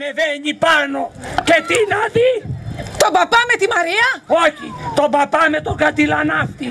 ανεβαίνει πάνω και τι να δει? Τον παπά με τη Μαρία? Όχι, τον παπά με τον κατηλανάφτη.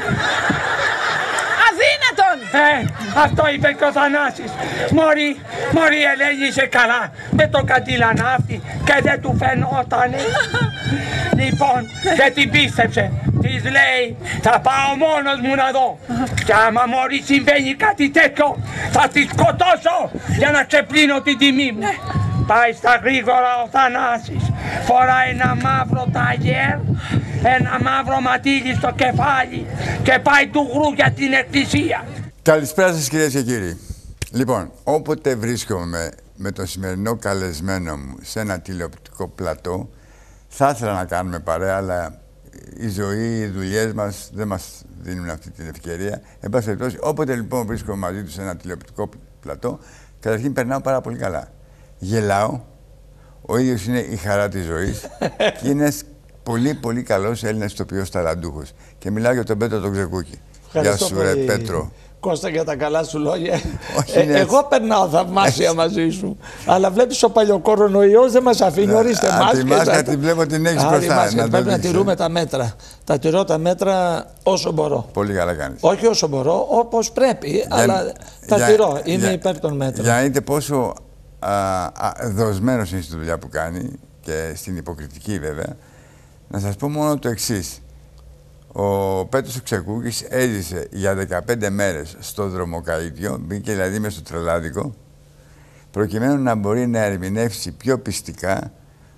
Αδύνατον! Αυτό είπε και ο Θανάσης. Μωρή Ελένη, είσαι καλά με τον κατηλανάφτη και δεν του φαινότανε. Λοιπόν, δεν την πίστεψε. Της λέει, θα πάω μόνος μου να δω. Και άμα μωρή συμβαίνει κάτι τέτοιο, θα τη σκοτώσω για να ξεπλύνω την τιμή μου. Πάει στα γρήγορα ο Θανάσης, φοράει ένα μαύρο ταγέρ, ένα μαύρο ματίλι στο κεφάλι και πάει του γρου για την εκκλησία. Καλησπέρα σας κυρίες και κύριοι. Λοιπόν, όποτε βρίσκομαι με τον σημερινό καλεσμένο μου σε ένα τηλεοπτικό πλατό, θα ήθελα να κάνουμε παρέα, αλλά η ζωή, οι δουλειές μας δεν μας δίνουν αυτή την ευκαιρία. Εν πάση περιπτώσει, όποτε λοιπόν βρίσκομαι μαζί του σε ένα τηλεοπτικό πλατό, καταρχήν περνάω πάρα πολύ καλά. Γελάω, ο ίδιος είναι η χαρά της ζωής και είναι πολύ καλός Έλληνας ηθοποιός ταλαντούχος. Και μιλάω για τον Πέτρο τον Ξεκούκη. Γεια σου ρε Πέτρο. Κώστα, για τα καλά σου λόγια. Εγώ περνάω θαυμάσια μαζί σου. Αλλά βλέπεις ο παλιοκορονοϊός δεν μας αφήνει. Ορίστε μάσκες. Τη μάσκα την βλέπω την έχεις μπροστά. Πρέπει να τηρούμε τα μέτρα. Τα τηρώ τα μέτρα όσο μπορώ. Πολύ καλά κάνεις. Όχι όσο μπορώ, όπως πρέπει, αλλά τα τηρώ. Είμαι υπέρ των μέτρων. Για να δείτε πόσο δοσμένος είναι στη δουλειά που κάνει και στην υποκριτική βέβαια, να σας πω μόνο το εξής. Ο Πέτρος ο Ξεκούκης έζησε για 15 μέρες στο δρομοκαΐτιο, μπήκε δηλαδή μες στο τρελάδικο, προκειμένου να μπορεί να ερμηνεύσει πιο πιστικά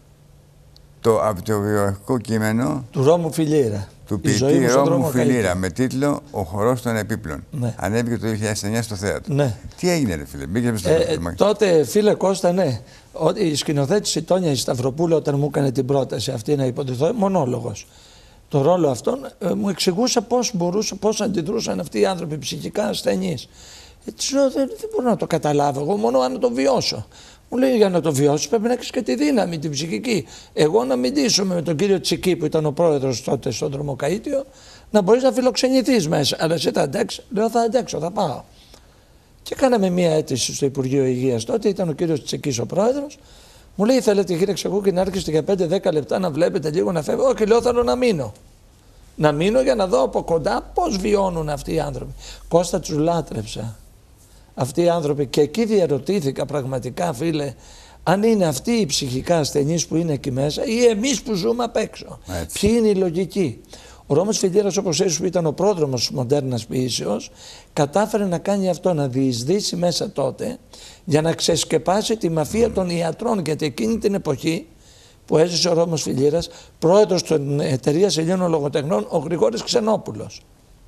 το αυτοβιογραφικό κείμενο του Ρώμου Φιλίρα. Του ποιητή Ρώμου Φιλίρα, με τίτλο «Ο χορός των επίπλων». Ναι. Ανέβηκε το 2009 στο θέατρο. Ναι. Τι έγινε ρε φίλε, μπήκε στο τότε φίλε Κώστα, ναι. Η σκηνοθέτηση η Τόνια η Σταυροπούλου, όταν μου έκανε την πρόταση αυτή να υποτιθώ, μονόλογος, το ρόλο αυτόν, μου εξηγούσε πώς αντιδρούσαν αυτοί οι άνθρωποι ψυχικά ασθενείς. Έτσι λέω, δεν μπορώ να το καταλάβω, εγώ μόνο αν το βιώσω. Μου λέει, για να το βιώσεις πρέπει να έχεις και τη δύναμη, την ψυχική. Εγώ να μιλήσουμε με τον κύριο Τσική που ήταν ο πρόεδρος τότε στο δρομοκαΐτιο, να μπορείς να φιλοξενηθείς μέσα. Αλλά εσύ θα αντέξεις? Λέω, θα αντέξω, θα πάω. Και κάναμε μία αίτηση στο Υπουργείο Υγείας τότε, ήταν ο κύριος Τσικής ο πρόεδρος. Μου λέει, θέλετε κύριε Ξεκούκη να έρχεστε για 5-10 λεπτά να βλέπετε λίγο να φεύγω? Όχι, λέω, θέλω να μείνω. Να μείνω για να δω από κοντά πώς βιώνουν αυτοί οι άνθρωποι. Κώστα, τους λάτρεψα. Αυτοί οι άνθρωποι, και εκεί διαρωτήθηκα πραγματικά, φίλε, αν είναι αυτοί οι ψυχικά ασθενείς που είναι εκεί μέσα ή εμείς που ζούμε απ' έξω. Ποιοι είναι οι λογικοί? Ο Ρώμος Φιλίρας, όπως έτσι που ήταν ο πρόδρομος της μοντέρνας ποιήσεως, κατάφερε να κάνει αυτό, να διεισδύσει μέσα τότε για να ξεσκεπάσει τη μαφία των ιατρών. Γιατί εκείνη την εποχή που έζησε ο Ρώμος Φιλίρας, πρόεδρος της Εταιρείας Ελλήνων Λογοτεχνών, ο Γρηγόρης Ξενόπουλος.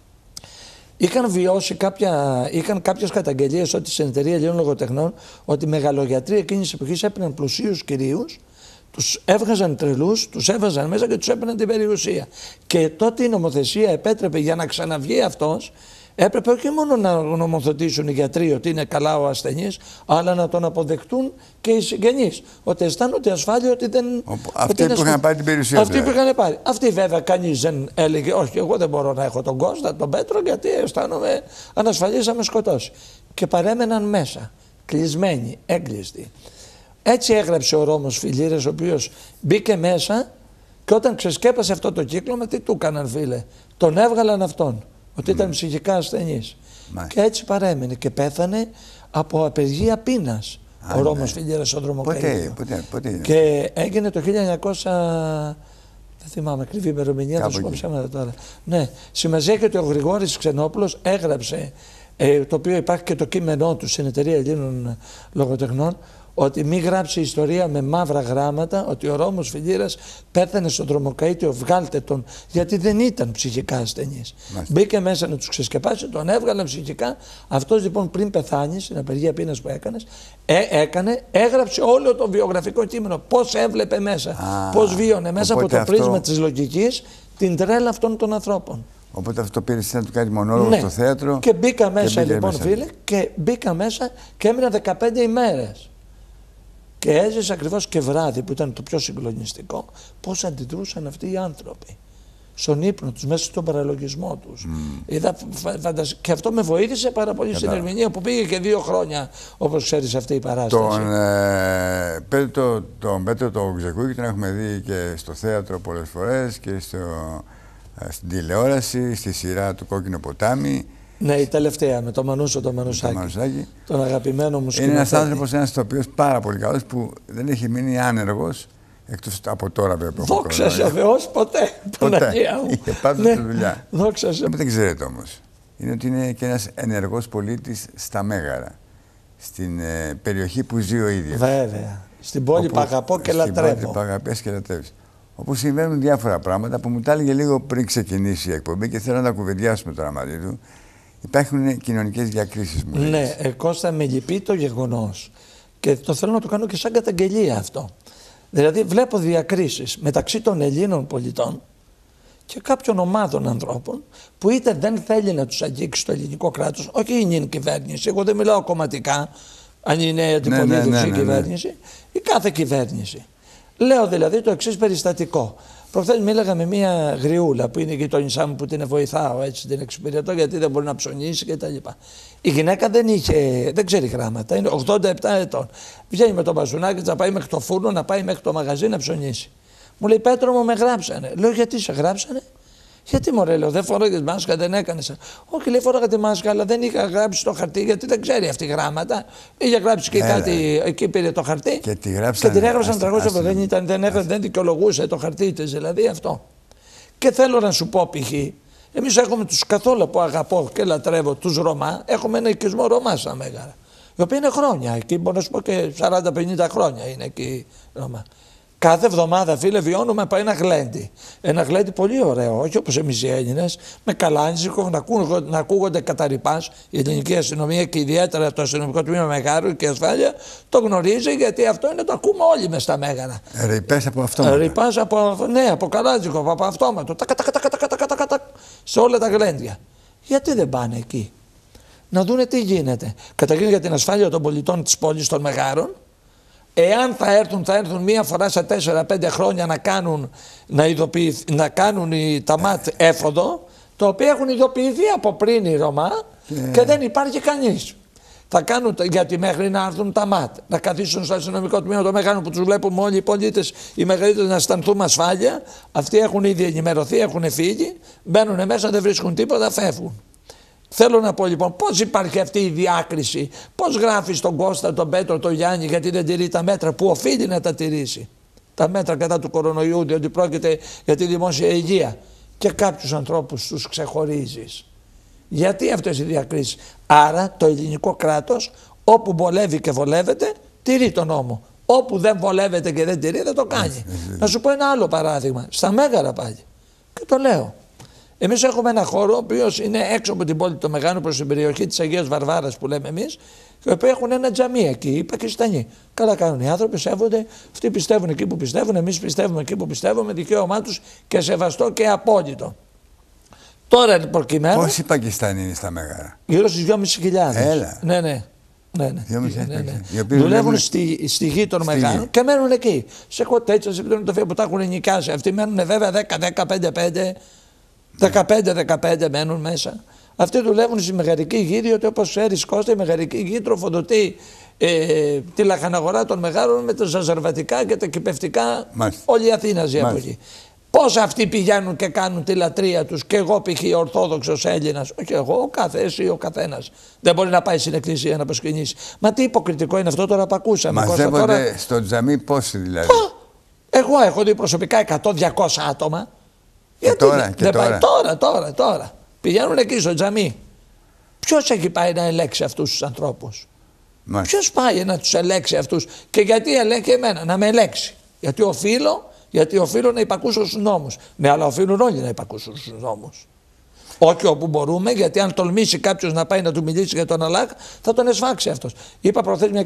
Είχαν κάποιες καταγγελίες ότι στην Εταιρεία Ελλήνων Λογοτεχνών ότι οι μεγαλογιατροί εκείνης της εποχής έπαιρναν πλουσίους κυρίους, τους έβγαζαν τρελούς, τους έβαζαν μέσα και τους έπαιρναν την περιουσία. Και τότε η νομοθεσία επέτρεπε, για να ξαναβγεί αυτός, έπρεπε όχι μόνο να νομοθετήσουν οι γιατροί ότι είναι καλά ο ασθενής, αλλά να τον αποδεχτούν και οι συγγενείς. Ότι αισθάνονται ασφάλεια ότι δεν. Αυτοί που είχαν πάρει την περιουσία. Αυτοί που είχαν πάρει. Αυτοί βέβαια κανείς δεν έλεγε, όχι, εγώ δεν μπορώ να έχω τον Κώστα, τον Πέτρο, γιατί αισθάνομαι ανασφαλής να με σκοτώσει. Και παρέμεναν μέσα, κλεισμένοι, έγκλειστοι. Έτσι έγραψε ο Ρώμος Φιλίρας, ο οποίος μπήκε μέσα και όταν ξεσκέπασε αυτό το κύκλωμα, τι του έκαναν, φίλε? Τον έβγαλαν αυτόν. Ότι ήταν ψυχικά ασθενής. Και έτσι παρέμεινε και πέθανε από απεργία πείνας ο Ρώμος Φιλίρας στο δρομοκαΐτιο. Πότε και έγινε το 1900, δεν θυμάμαι ακριβή ημερομηνία, θα σου πω ψέματα τώρα. Ναι, σημασία έχει ότι ο Γρηγόρης Ξενόπουλος έγραψε, το οποίο υπάρχει και το κείμενό του στην Εταιρεία Ελλήνων Λογοτεχνών, ότι μη γράψει ιστορία με μαύρα γράμματα, ότι ο Ρώμος Φιλίρας πέθανε στο δρομοκαΐτιο, βγάλτε τον, γιατί δεν ήταν ψυχικά ασθενής. Μπήκε μέσα να τους ξεσκεπάσει, τον έβγαλε ψυχικά. Αυτός λοιπόν πριν πεθάνει, στην απεργία πείνας που έγραψε όλο το βιογραφικό κείμενο. Πώς έβλεπε μέσα, πώς βίωνε μέσα από το πρίσμα της λογικής την τρέλα αυτών των ανθρώπων. Οπότε αυτό πήρε εσύ να του κάνει μονόλογο στο θέατρο. Και μπήκα μέσα λοιπόν, φίλε, και μπήκα μέσα και έμεινα 15 ημέρες. Και έζησε ακριβώς και βράδυ, που ήταν το πιο συγκλονιστικό, πώς αντιδρούσαν αυτοί οι άνθρωποι. στον ύπνο τους, μέσα στον παραλογισμό τους. Και αυτό με βοήθησε πάρα πολύ στην ερμηνεία που πήγε και 2 χρόνια, όπως ξέρεις, αυτή η παράσταση. Τον Πέτρο τον Ξεκούκη τον έχουμε δει και στο θέατρο πολλές φορές και στην τηλεόραση, στη σειρά του Κόκκινο Ποτάμι. Ναι, η τελευταία με τον Μανούσο τον Μανουσάκη, τον αγαπημένο μου σκηνοθέτη. Είναι ένας άνθρωπος, ένας ηθοποιός πάρα πολύ καλός που δεν έχει μείνει άνεργος, εκτός από τώρα βέβαια. Δόξα σε Θεός, ποτέ. Παναγία μου. Είχε πάντα τη δουλειά. Δόξα σε. Δεν ξέρετε όμως, είναι ότι είναι και ένας ενεργός πολίτης στα Μέγαρα, στην περιοχή που ζει ο ίδιος. Βέβαια. Στην πόλη που αγαπώ και λατρεύω. Στην πόλη που αγαπές και λατρεύεις. Όπου συμβαίνουν διάφορα πράγματα που μου τα έλεγε λίγο πριν ξεκινήσει η εκπομπή και θέλω να τα κουβεντιάσουμε τώρα μαζί του. Υπάρχουν κοινωνικές διακρίσεις, μου λέει. Ναι, Κώστα, με λυπεί το γεγονός. Και το θέλω να το κάνω και σαν καταγγελία αυτό. Δηλαδή, βλέπω διακρίσεις μεταξύ των Ελλήνων πολιτών και κάποιων ομάδων ανθρώπων που είτε δεν θέλει να τους αγγίξει το ελληνικό κράτος, όχι η νυν κυβέρνηση, εγώ δεν μιλάω κομματικά, αν είναι αντιπολίτευση η κυβέρνηση, η κάθε κυβέρνηση. Λέω δηλαδή το εξής περιστατικό. Προχθές μίλαγα με μια γριούλα που είναι η γειτόνισά μου που την βοηθάω, έτσι την εξυπηρετώ γιατί δεν μπορεί να ψωνίσει κτλ. Η γυναίκα δεν ξέρει γράμματα, είναι 87 ετών. Βγαίνει με το μπασουνάκι να πάει μέχρι το φούρνο, να πάει μέχρι το μαγαζί να ψωνίσει. Μου λέει, Πέτρο μου, με γράψανε. Λέω, γιατί σε γράψανε? Γιατί μωρέ, λέω, δεν φοράγες μάσκα, δεν έκανες. Όχι, λέει, φοράγα τη μάσκα, αλλά δεν είχα γράψει το χαρτί γιατί δεν ξέρει αυτή γράμματα. Είχε γράψει και κάτι, εκεί πήρε το χαρτί. Και τη γράψανε. Και την έγραψαν 300, δεν δικαιολογούσε το χαρτί της, δηλαδή αυτό. Και θέλω να σου πω, π.χ., εμείς έχουμε τους καθόλου που αγαπώ και λατρεύω, τους Ρωμά, έχουμε ένα οικισμό Ρωμά στα Μέγαρα. Οι οποίοι είναι χρόνια, εκεί μπορώ να σου πω και 40-50 χρόνια είναι εκεί Ρωμά. Κάθε εβδομάδα, φίλε, βιώνουμε από ένα γλέντι. Ένα γλέντι πολύ ωραίο, όχι όπως εμείς οι Έλληνες, με καλάντσικο, να ακούγονται καταρρυπάς. Η ελληνική αστυνομία και ιδιαίτερα το αστυνομικό τμήμα Μεγάρου και η ασφάλεια το γνωρίζει, γιατί αυτό είναι το ακούμε όλοι μες στα Μέγαρα. Ρηπές από αυτόματο. Ρηπάς από καλάντσικο, από αυτόματο. Σε όλα τα γλέντια. Γιατί δεν πάνε εκεί να δούνε τι γίνεται? Καταρχήν για την ασφάλεια των πολιτών της πόλης των Μεγάρων. Εάν θα έρθουν μία φορά σε 4-5 χρόνια να κάνουν τα ΜΑΤ έφοδο, το οποίο έχουν ειδοποιηθεί από πριν οι Ρωμά και δεν υπάρχει κανείς. Θα κάνουν, γιατί μέχρι να έρθουν τα ΜΑΤ, να καθίσουν στο αστυνομικό τμήμα το Μέγαρο που τους βλέπουμε όλοι οι πολίτες, οι μεγαλύτεροι, να αισθανθούμε ασφάλεια. Αυτοί έχουν ήδη ενημερωθεί, έχουν φύγει, μπαίνουν μέσα, δεν βρίσκουν τίποτα, φεύγουν. Θέλω να πω λοιπόν πώς υπάρχει αυτή η διάκριση, πώς γράφει στον Κώστα, τον Πέτρο, τον Γιάννη γιατί δεν τηρεί τα μέτρα που οφείλει να τα τηρήσει. Τα μέτρα κατά του κορονοϊού, διότι πρόκειται για τη δημόσια υγεία. Και κάποιους ανθρώπους τους ξεχωρίζεις. Γιατί αυτές οι διακρίσεις? Άρα το ελληνικό κράτος όπου βολεύει και βολεύεται τηρεί τον νόμο. Όπου δεν βολεύεται και δεν τηρεί δεν το κάνει. Να σου πω ένα άλλο παράδειγμα. Στα Μέγαρα πάλι. Και το λέω. Εμείς έχουμε ένα χώρο ο οποίος είναι έξω από την πόλη των Μεγάρων προς την περιοχή της Αγίας Βαρβάρας που λέμε εμείς, και οι οποίοι έχουν ένα τζαμί εκεί, οι Πακιστανοί. Καλά κάνουν οι άνθρωποι, σέβονται, αυτοί πιστεύουν εκεί που πιστεύουν, εμείς πιστεύουμε εκεί που πιστεύουμε, δικαίωμά τους και σεβαστό και απόλυτο. Τώρα προκειμένου. Πόσοι Πακιστανοί είναι στα Μέγαρα? Γύρω στις 2.500. Έλα. Ναι. Δουλεύουν στη γη των Μεγάρων και μένουν εκεί. Σε κοτέτσια, σε πτυνοτροφία που τα έχουν νοικιάσει. Αυτοί μένουν βέβαια 10-15 μένουν μέσα. Αυτοί δουλεύουν στη μεγαρική γη, διότι όπως ξέρεις Κώστα, η μεγαρική γη τροφοδοτεί τη λαχαναγορά των Μεγάρων με τα ζαζαρβατικά και τα κυπευτικά. Όλη η Αθήνα ζει από εκεί. Πώς αυτοί πηγαίνουν και κάνουν τη λατρεία τους, και εγώ π.χ. Ορθόδοξος Έλληνας, όχι εγώ, ο κάθε, εσύ ο καθένας. Δεν μπορεί να πάει στην εκκλησία να προσκυνήσει. Μα τι υποκριτικό είναι αυτό τώρα που ακούσαμε? Μαζεύονται τώρα στο τζαμί πόσοι δηλαδή? Εγώ έχω δει προσωπικά 100-200 άτομα. Και Τώρα. Πηγαίνουν εκεί στο τζαμί. Ποιος έχει πάει να ελέξει αυτούς τους ανθρώπους? Ποιος πάει να τους ελέξει αυτούς? Και γιατί ελέγχει εμένα? Να με ελέξει. Γιατί οφείλω να υπακούσω στους νόμους. Ναι, αλλά οφείλουν όλοι να υπακούσουν στους νόμους. Όχι όπου μπορούμε, γιατί αν τολμήσει κάποιος να πάει να του μιλήσει για τον Αλλάχ, θα τον εσφάξει αυτός. Είπα προχθές μια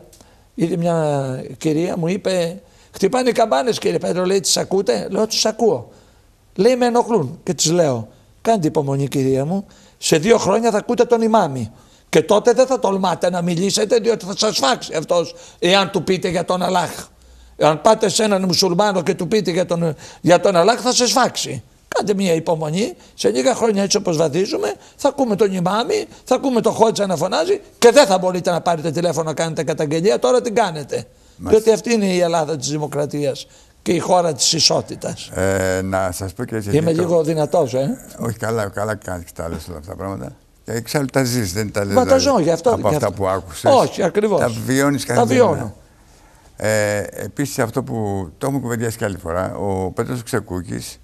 κυρία μου είπε, χτυπάνε οι καμπάνες κύριε Πέτρο, λέει, τις ακούτε? Λέω, τις ακούω. Λέει, με ενοχλούν. Και της λέω, κάντε υπομονή κυρία μου, σε 2 χρόνια θα ακούτε τον ημάμι. Και τότε δεν θα τολμάτε να μιλήσετε, διότι θα σας φάξει αυτός, εάν του πείτε για τον Αλλάχ. Αν πάτε σε έναν μουσουλμάνο και του πείτε για τον Αλλάχ, θα σας φάξει. Κάντε μια υπομονή. Σε λίγα χρόνια, έτσι όπως βαδίζουμε, θα ακούμε τον Ιμάμι, θα ακούμε τον Χότζα να φωνάζει και δεν θα μπορείτε να πάρετε τηλέφωνο να κάνετε καταγγελία. Τώρα την κάνετε. Διότι αυτή είναι η Ελλάδα της δημοκρατίας και η χώρα της ισότητας. Να σας πω και έτσι. Είμαι λίγο δυνατός, Όχι, καλά κάνεις τα λες όλα αυτά τα πράγματα. Και εξάλλου τα ζεις, δεν τα λες. Μα τα ζω γι' αυτό. Από αυτά που άκουσες. Όχι, ακριβώς. Τα βιώνεις καθημερινά. Τα βιώνω. Επίσης, αυτό που το έχουμε κουβεντιάσει και άλλη φορά, ο Πέτρος Ξεκούκης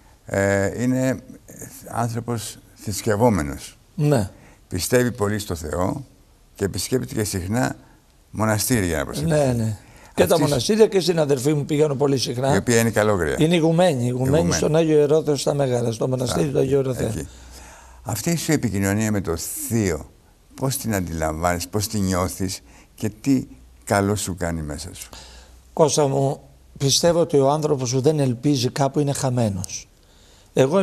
είναι άνθρωπος θρησκευόμενος. Ναι. Πιστεύει πολύ στο Θεό και επισκέπτεται και συχνά μοναστήρια για να προσευχηθεί. Ναι. Και τα μοναστήρια και στην αδερφή μου πηγαίνω πολύ συχνά. Η οποία είναι καλόγρια. Είναι ηγουμένη στον Άγιο Ιερόθεο στα Μέγαρα, στο μοναστήρι του Αγίου Ιεροθέου. Αυτή σου επικοινωνία με το Θείο, πώς την αντιλαμβάνεις, πώς την νιώθεις και τι καλό σου κάνει μέσα σου? Κώστα μου, πιστεύω ότι ο άνθρωπος που δεν ελπίζει κάπου είναι χαμένος. Εγώ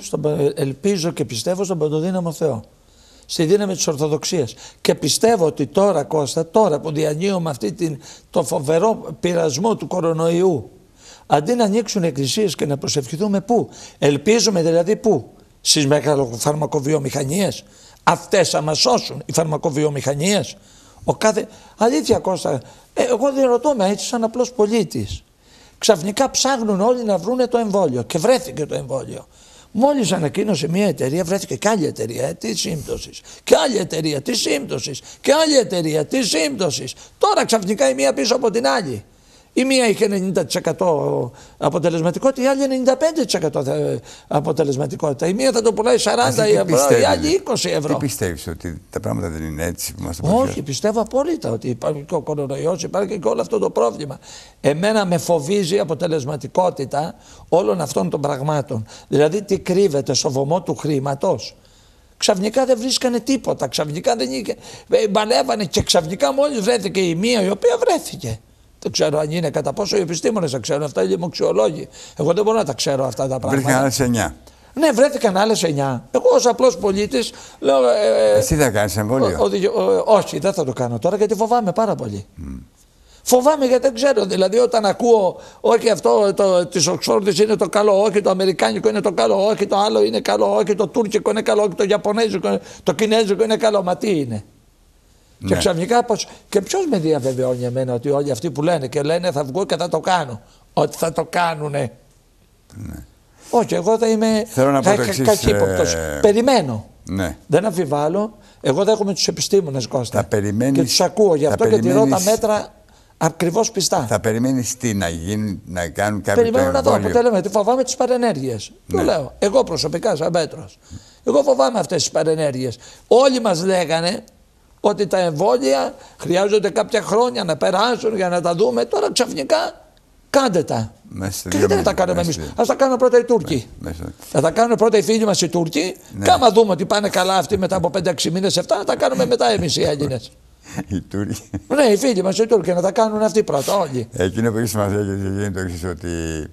ελπίζω και πιστεύω στον Παντοδύναμο Θεό, στη δύναμη της Ορθοδοξίας. Και πιστεύω ότι τώρα, Κώστα, τώρα που διανύουμε το φοβερό πειρασμό του κορονοϊού, αντί να ανοίξουν εκκλησίες και να προσευχηθούμε πού, ελπίζουμε δηλαδή πού? Στις φαρμακοβιομηχανίες. Αυτές θα μας σώσουν οι φαρμακοβιομηχανίες. Αλήθεια, Κώστα, εγώ διερωτώ με έτσι σαν απλός πολίτης. Ξαφνικά ψάχνουν όλοι να βρούνε το εμβόλιο και βρέθηκε το εμβόλιο. Μόλις ανακοίνωσε μια εταιρεία, βρέθηκε και άλλη εταιρεία της σύμπτωσης. Και άλλη εταιρεία της σύμπτωσης. Και άλλη εταιρεία της σύμπτωσης. Τώρα ξαφνικά η μία πίσω από την άλλη. Η μία είχε 90% αποτελεσματικότητα, η άλλη 95% αποτελεσματικότητα. Η μία θα το πουλάει 40 ευρώ, η άλλη 20 ευρώ. Τι πιστεύεις, ότι τα πράγματα δεν είναι έτσι που μας το παρουσιάζουν? Όχι, πιστεύω απόλυτα ότι υπάρχει και ο κορονοϊός, υπάρχει και όλο αυτό το πρόβλημα. Εμένα με φοβίζει η αποτελεσματικότητα όλων αυτών των πραγμάτων. Δηλαδή τι κρύβεται στο βωμό του χρήματος. Ξαφνικά δεν βρίσκανε τίποτα, ξαφνικά δεν είχε, μπαλεύανε και ξαφνικά μόλις βρέθηκε η μία η οποία βρέθηκε. Δεν ξέρω αν είναι κατά πόσο οι επιστήμονες θα ξέρουν αυτά, οι λοιμοξιολόγοι. Εγώ δεν μπορώ να τα ξέρω αυτά τα πράγματα. Βρέθηκαν άλλες 9. Ναι, βρέθηκαν άλλες 9. Εγώ ως απλός πολίτης λέω. Εσύ θα κάνεις εμβόλιο? Όχι, δεν θα το κάνω τώρα γιατί φοβάμαι πάρα πολύ. Φοβάμαι γιατί δεν ξέρω. Δηλαδή, όταν ακούω, όχι αυτό της Οξφόρδης είναι το καλό, όχι το αμερικάνικο είναι το καλό, όχι το άλλο είναι καλό, όχι το τουρκικό είναι καλό, όχι το ιαπωνέζικο, το κινέζικο είναι καλό. Μα τι είναι? Ναι. Και ξαφνικά και ποιος με διαβεβαιώνει εμένα ότι όλοι αυτοί που λένε και λένε θα βγω και θα το κάνω, ότι θα το κάνουνε? Ναι. Όχι, εγώ θα είμαι καχύποπτος. Περιμένω. Ναι. Δεν αμφιβάλλω. Εγώ δέχομαι τους επιστήμονες, Κώστα. Και τους ακούω γι' αυτό και τηρώ τα μέτρα ακριβώς πιστά. Θα περιμένεις τι να γίνει, να κάνουν κάποιοι? Περιμένω να δω αποτέλεσμα. Τι φοβάμαι τις παρενέργειες. Ναι. Το λέω. Εγώ προσωπικά, σαν Πέτρος. Εγώ φοβάμαι αυτές τις παρενέργειες. Όλοι μας λέγανε ότι τα εμβόλια χρειάζονται κάποια χρόνια να περάσουν για να τα δούμε. Τώρα ξαφνικά κάντε τα. Και γιατί δεν τα κάνουμε εμείς? Ας τα κάνουν πρώτα οι Τούρκοι. Θα τα κάνουν πρώτα οι φίλοι μας οι Τούρκοι. Ναι. Και άμα δούμε ότι πάνε καλά αυτοί μετά από 5-6 μήνες, 7, να τα κάνουμε μετά εμείς οι Έλληνες. Οι Τούρκοι. Ναι, οι φίλοι μας οι Τούρκοι να τα κάνουν αυτοί πρώτα, όλοι. Εκείνο που έχει σημασία είναι το εξής, ότι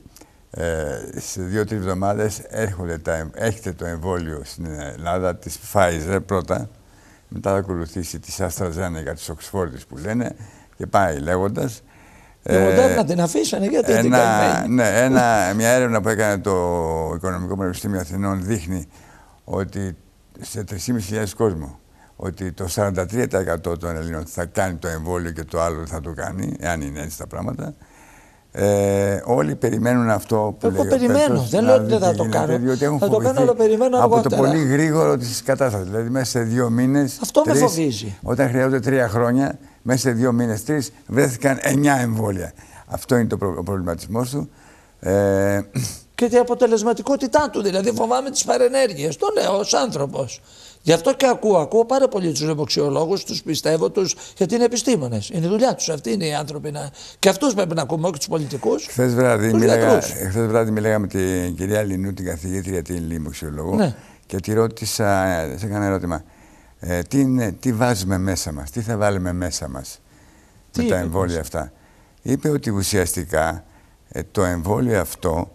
σε 2-3 εβδομάδες έρχεται το εμβόλιο στην Ελλάδα της Pfizer πρώτα. Μετά θα ακολουθήσει τη AstraZeneca της Οξφόρδης που λένε και πάει λέγοντας. Η Μοντέρνα την αφήσανε, γιατί την κάνει? Ναι, μια έρευνα που έκανε το Οικονομικό Πανεπιστήμιο Αθηνών δείχνει ότι σε 3.500 κόσμο ότι το 43% των Ελλήνων θα κάνει το εμβόλιο και το άλλο θα το κάνει, εάν είναι έτσι τα πράγματα. Όλοι περιμένουν αυτό που λέει. Εγώ περιμένω, δεν λέω ότι δεν θα το κάνω. Θα το κάνω, αλλά περιμένω αργότερα. Από το πολύ γρήγορο της κατάστασης. Δηλαδή, μέσα σε 2 μήνες. Αυτό με φοβίζει. Όταν χρειάζονται 3 χρόνια, μέσα σε 2 μήνες, 3, βρέθηκαν 9 εμβόλια. Αυτό είναι ο προβληματισμός του. Και την αποτελεσματικότητά του. Δηλαδή, φοβάμαι τις παρενέργειες. Το λέω ως άνθρωπος. Γι' αυτό και ακούω πάρα πολύ τους λοιμοξιολόγους, τους πιστεύω γιατί είναι επιστήμονες. Είναι η δουλειά τους. Αυτοί είναι οι άνθρωποι. Και αυτούς πρέπει να ακούμε, όχι τους πολιτικούς. Χθες βράδυ μιλάγαμε με την κυρία Λινού, την καθηγήτρια, την λοιμοξιολόγο, ναι. Και τη ρώτησα, σε έκανα ερώτημα, τι βάζουμε μέσα μας, τι θα βάλουμε μέσα μας με τα εμβόλια αυτά. Είπε ότι ουσιαστικά το εμβόλιο αυτό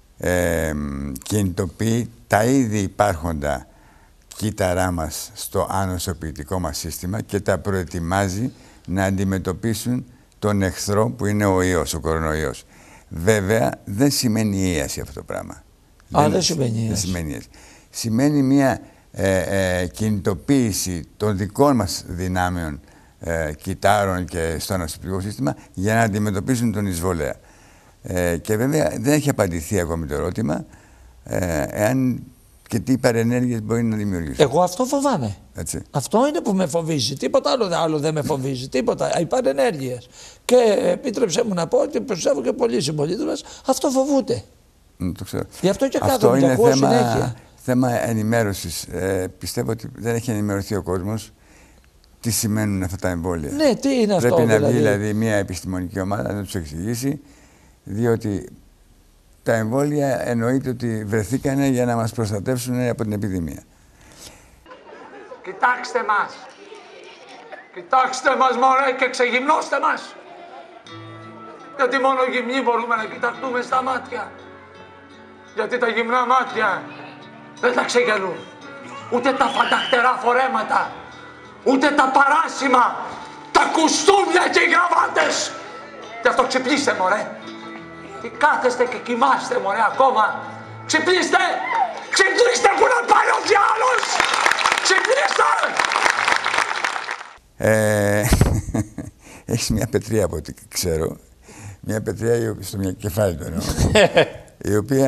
κινητοποιεί τα ήδη υπάρχοντα κύτταρά μας στο ανοσοποιητικό μας σύστημα και τα προετοιμάζει να αντιμετωπίσουν τον εχθρό που είναι ο ιός, ο κορονοϊός. Βέβαια, δεν σημαίνει ίαση αυτό το πράγμα. Δεν σημαίνει δεν σημαίνει έτσι. Σημαίνει μια κινητοποίηση των δικών μας δυνάμεων, κυτάρων και στο ανασωπητικό σύστημα για να αντιμετωπίσουν τον εισβολέα. Και βέβαια δεν έχει απαντηθεί ακόμη το ερώτημα εάν και τι παρενέργειες μπορεί να δημιουργήσει. Εγώ αυτό φοβάμαι. Έτσι. Αυτό είναι που με φοβίζει. Τίποτα άλλο δεν με φοβίζει. Τίποτα. Οι παρενέργειες. Και επίτρεψέ μου να πω ότι πιστεύω και πολλοί συμπολίτες μας αυτό φοβούνται. Το ξέρω. Γι' αυτό και κάθομαι και ακούω συνέχεια. Θέμα ενημέρωσης. Πιστεύω ότι δεν έχει ενημερωθεί ο κόσμος τι σημαίνουν αυτά τα εμβόλια. Ναι, τι είναι αυτό. Πρέπει να βγει δηλαδή μια επιστημονική ομάδα να τους εξηγήσει, διότι τα εμβόλια εννοείται ότι βρεθήκανε για να μας προστατεύσουν από την επιδημία. Κοιτάξτε μας. Κοιτάξτε μας μωρέ και ξεγυμνώστε μας. Γιατί μόνο γυμνοί μπορούμε να κοιταχτούμε στα μάτια. Γιατί τα γυμνά μάτια δεν τα ξεγελούν. Ούτε τα φανταχτερά φορέματα. Ούτε τα παράσιμα. Τα κουστούμια και οι γραβάτες. Γι' αυτό ξυπνήστε μωρέ. Τι κάθεστε και κοιμάστε μωρέ ακόμα. Ξυπνήστε. Ξυπνήστε που να πάει ο διάλος. Ξυπνήστε. Έχεις μια πετρία από ό,τι ξέρω. Μια πετρία στο μια κεφάλι του εννοώ. Η οποία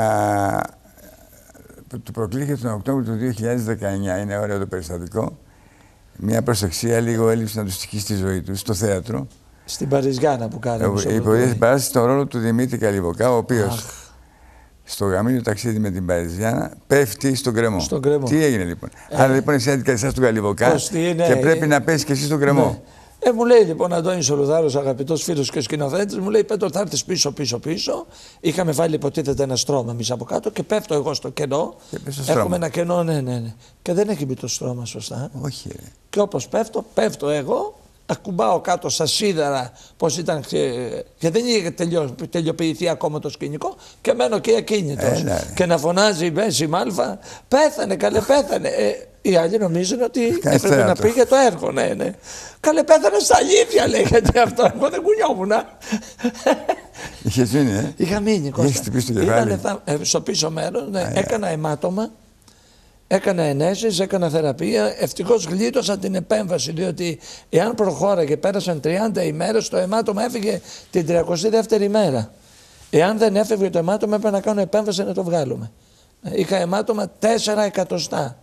του προκλήθηκε τον Οκτώβριο του 2019. Είναι ωραίο το περιστατικό. Μια προσεξία, λίγο έλλειψη να του στοιχήσει τη ζωή του στο θέατρο. Στην Παριζιάνα που κάναμε. Η πορεία παράσταση στον ρόλο του Δημήτρη Καλιβοκά, ο οποίος στο γαμήλιο ταξίδι με την Παριζιάνα πέφτει στον κρεμό. Στον κρεμό. Τι έγινε λοιπόν. Άρα λοιπόν εσύ αντικαθιστάς τον Καλιβοκά και πρέπει να πέσει και εσύ στον κρεμό. Ναι. Μου λέει λοιπόν Αντώνης Σολουδάρος, αγαπητός φίλος και σκηνοθέτης, μου λέει Πέτρο, θα έρθεις πίσω. Είχαμε βάλει υποτίθεται ένα στρώμα εμείς από κάτω και πέφτω εγώ στο κενό. Έχουμε ένα κενό, ναι. Και δεν έχει μπει το στρώμα σωστά. Όχι. Ρε. Και όπως πέφτω εγώ, ακουμπάω κάτω στα σίδερα, πώς ήταν, γιατί δεν είχε τελειοποιηθεί ακόμα το σκηνικό και μένω και ακίνητος. Και να φωνάζει η Μέση Μάλφα, πέθανε, καλέ πέθανε. Οι άλλοι νομίζουν ότι έπρεπε να πει για το έργο, ναι. Καλέ πέθανε στα αλήθεια, λέει, γιατί αυτό, εγώ δεν κουνιόμουνα. Είχες μείνει, Είχα μείνει, Κώστα. Είχες χτυπήσει το κεφάλι. Στο πίσω μέρος, ναι, έκανα αιμάτωμα. Έκανα ενέσεις, έκανα θεραπεία. Ευτυχώς γλίτωσα την επέμβαση, διότι εάν προχώραγε, πέρασαν 30 ημέρες, το αιμάτωμα έφυγε την 32η ημέρα. Εάν δεν έφευγε το αιμάτωμα, έπρεπε να κάνω επέμβαση να το βγάλουμε. Είχα αιμάτωμα 4 εκατοστά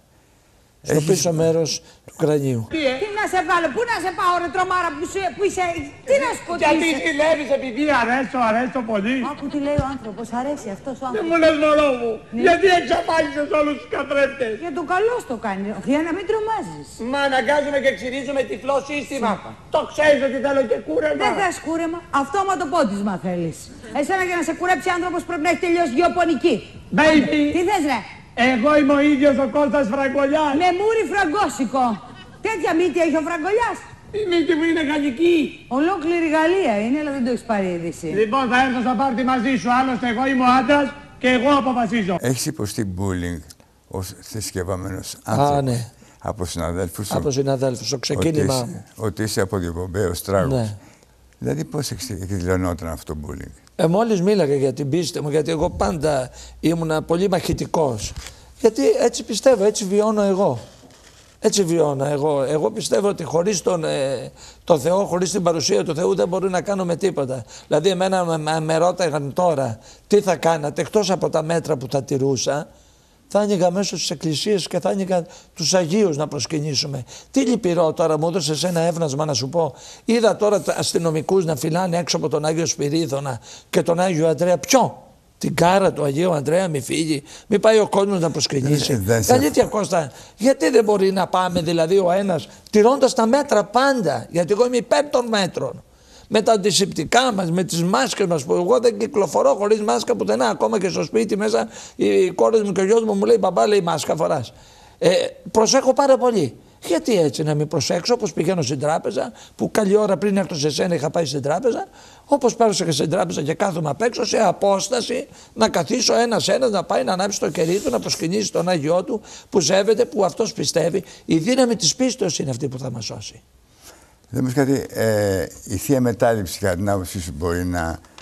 στο πίσω μέρος του κρανίου. Τι να σε βάλω, πού να σε πάω ρε τρομάρα που είσαι, τι να σου πω. Γιατί ζηλεύεις επειδή αρέσω πολύ. Άκου τι λέει ο άνθρωπος, αρέσει αυτός ο Δεν άνθρωπος. μου λες μωρό μου, γιατί εξαφάνισες όλους τους καθρέφτες. Για τον καλό στο κάνει, για να μην τρομάζεις. Μα αναγκάζουμε και ξυρίζουμε τυφλό σύστημα. Το ξέρεις ότι θέλω και κούρεμα. Δεν θες κούρεμα, αυτόματο πόντισμα θέλεις. Εσένα για να σε κουρέψει άνθρωπος πρέπει να έχει τελειώσει γεωπονική. Baby. Τι θες ρε. Εγώ είμαι ο ίδιος ο Κώστας Φραγκολιάς. Με μούρι φραγκόσικο. Τέτοια μύτη έχει ο Φραγκολιάς. Η μύτη μου είναι γαλλική. Ολόκληρη Γαλλία είναι, αλλά δεν το έχεις πάρει είδηση. Λοιπόν, θα έρθω στο πάρτι μαζί σου. Άλλωστε, εγώ είμαι ο άντρας και εγώ αποφασίζω. Έχεις υποστεί bullying ως θρησκευόμενος άνθρωπος? Ναι. Από συναδέλφους σου? Από συναδέλφους, στο ξεκίνημά μου. Ότι είσαι από διοπομπαίος τράγος. Ναι. Δηλαδή πώς εκδηλωνόταν αυτό το bullying? Μόλις μίλαγα για την πίστη μου, γιατί εγώ πάντα ήμουνα πολύ μαχητικός. Γιατί έτσι πιστεύω, έτσι βιώνω εγώ. Έτσι βιώνω εγώ. Εγώ πιστεύω ότι χωρίς τον Θεό, χωρίς την παρουσία του Θεού δεν μπορεί να κάνουμε τίποτα. Δηλαδή εμένα με ρώταγαν τώρα τι θα κάνατε, εκτός από τα μέτρα που θα τηρούσα, θα άνοιγα μέσω στις εκκλησίες και θα άνοιγα τους Αγίους να προσκυνήσουμε. Τι λυπηρό τώρα, μου έδωσες ένα έβνασμα να σου πω. Είδα τώρα αστυνομικούς να φυλάνε έξω από τον Άγιο Σπυρίδωνα και τον Άγιο Ανδρέα. Ποιο? Την κάρα του Αγίου Ανδρέα, μη φύγει, μη πάει ο κόσμος να προσκυνήσει. Αλήθεια Κώστα, γιατί δεν μπορεί να πάμε δηλαδή ο ένας τηρώντας τα μέτρα πάντα, γιατί εγώ είμαι υπέρ των μέτρων. Με τα αντισηπτικά μας, με τις μάσκες μας, που εγώ δεν κυκλοφορώ χωρίς μάσκα πουθενά. Ακόμα και στο σπίτι μέσα οι κόρες μου και ο γιος μου λέει μπαμπά, λέει μάσκα φοράς. Προσέχω πάρα πολύ. Γιατί έτσι να μην προσέξω, όπως πηγαίνω στην τράπεζα, που καλή ώρα πριν έρθω σε σένα είχα πάει στην τράπεζα, όπως πέρασα και στην τράπεζα και κάθομαι απ' έξω σε απόσταση να καθίσω ένας να πάει να ανάψει το κερί του, να προσκυνήσει τον Άγιό του που σέβεται, που αυτός πιστεύει. Η δύναμη της πίστεως είναι αυτή που θα μας σώσει. Δεν μου κάτι, η Θεία Μετάληψη κατά την άποψή σου μπορεί να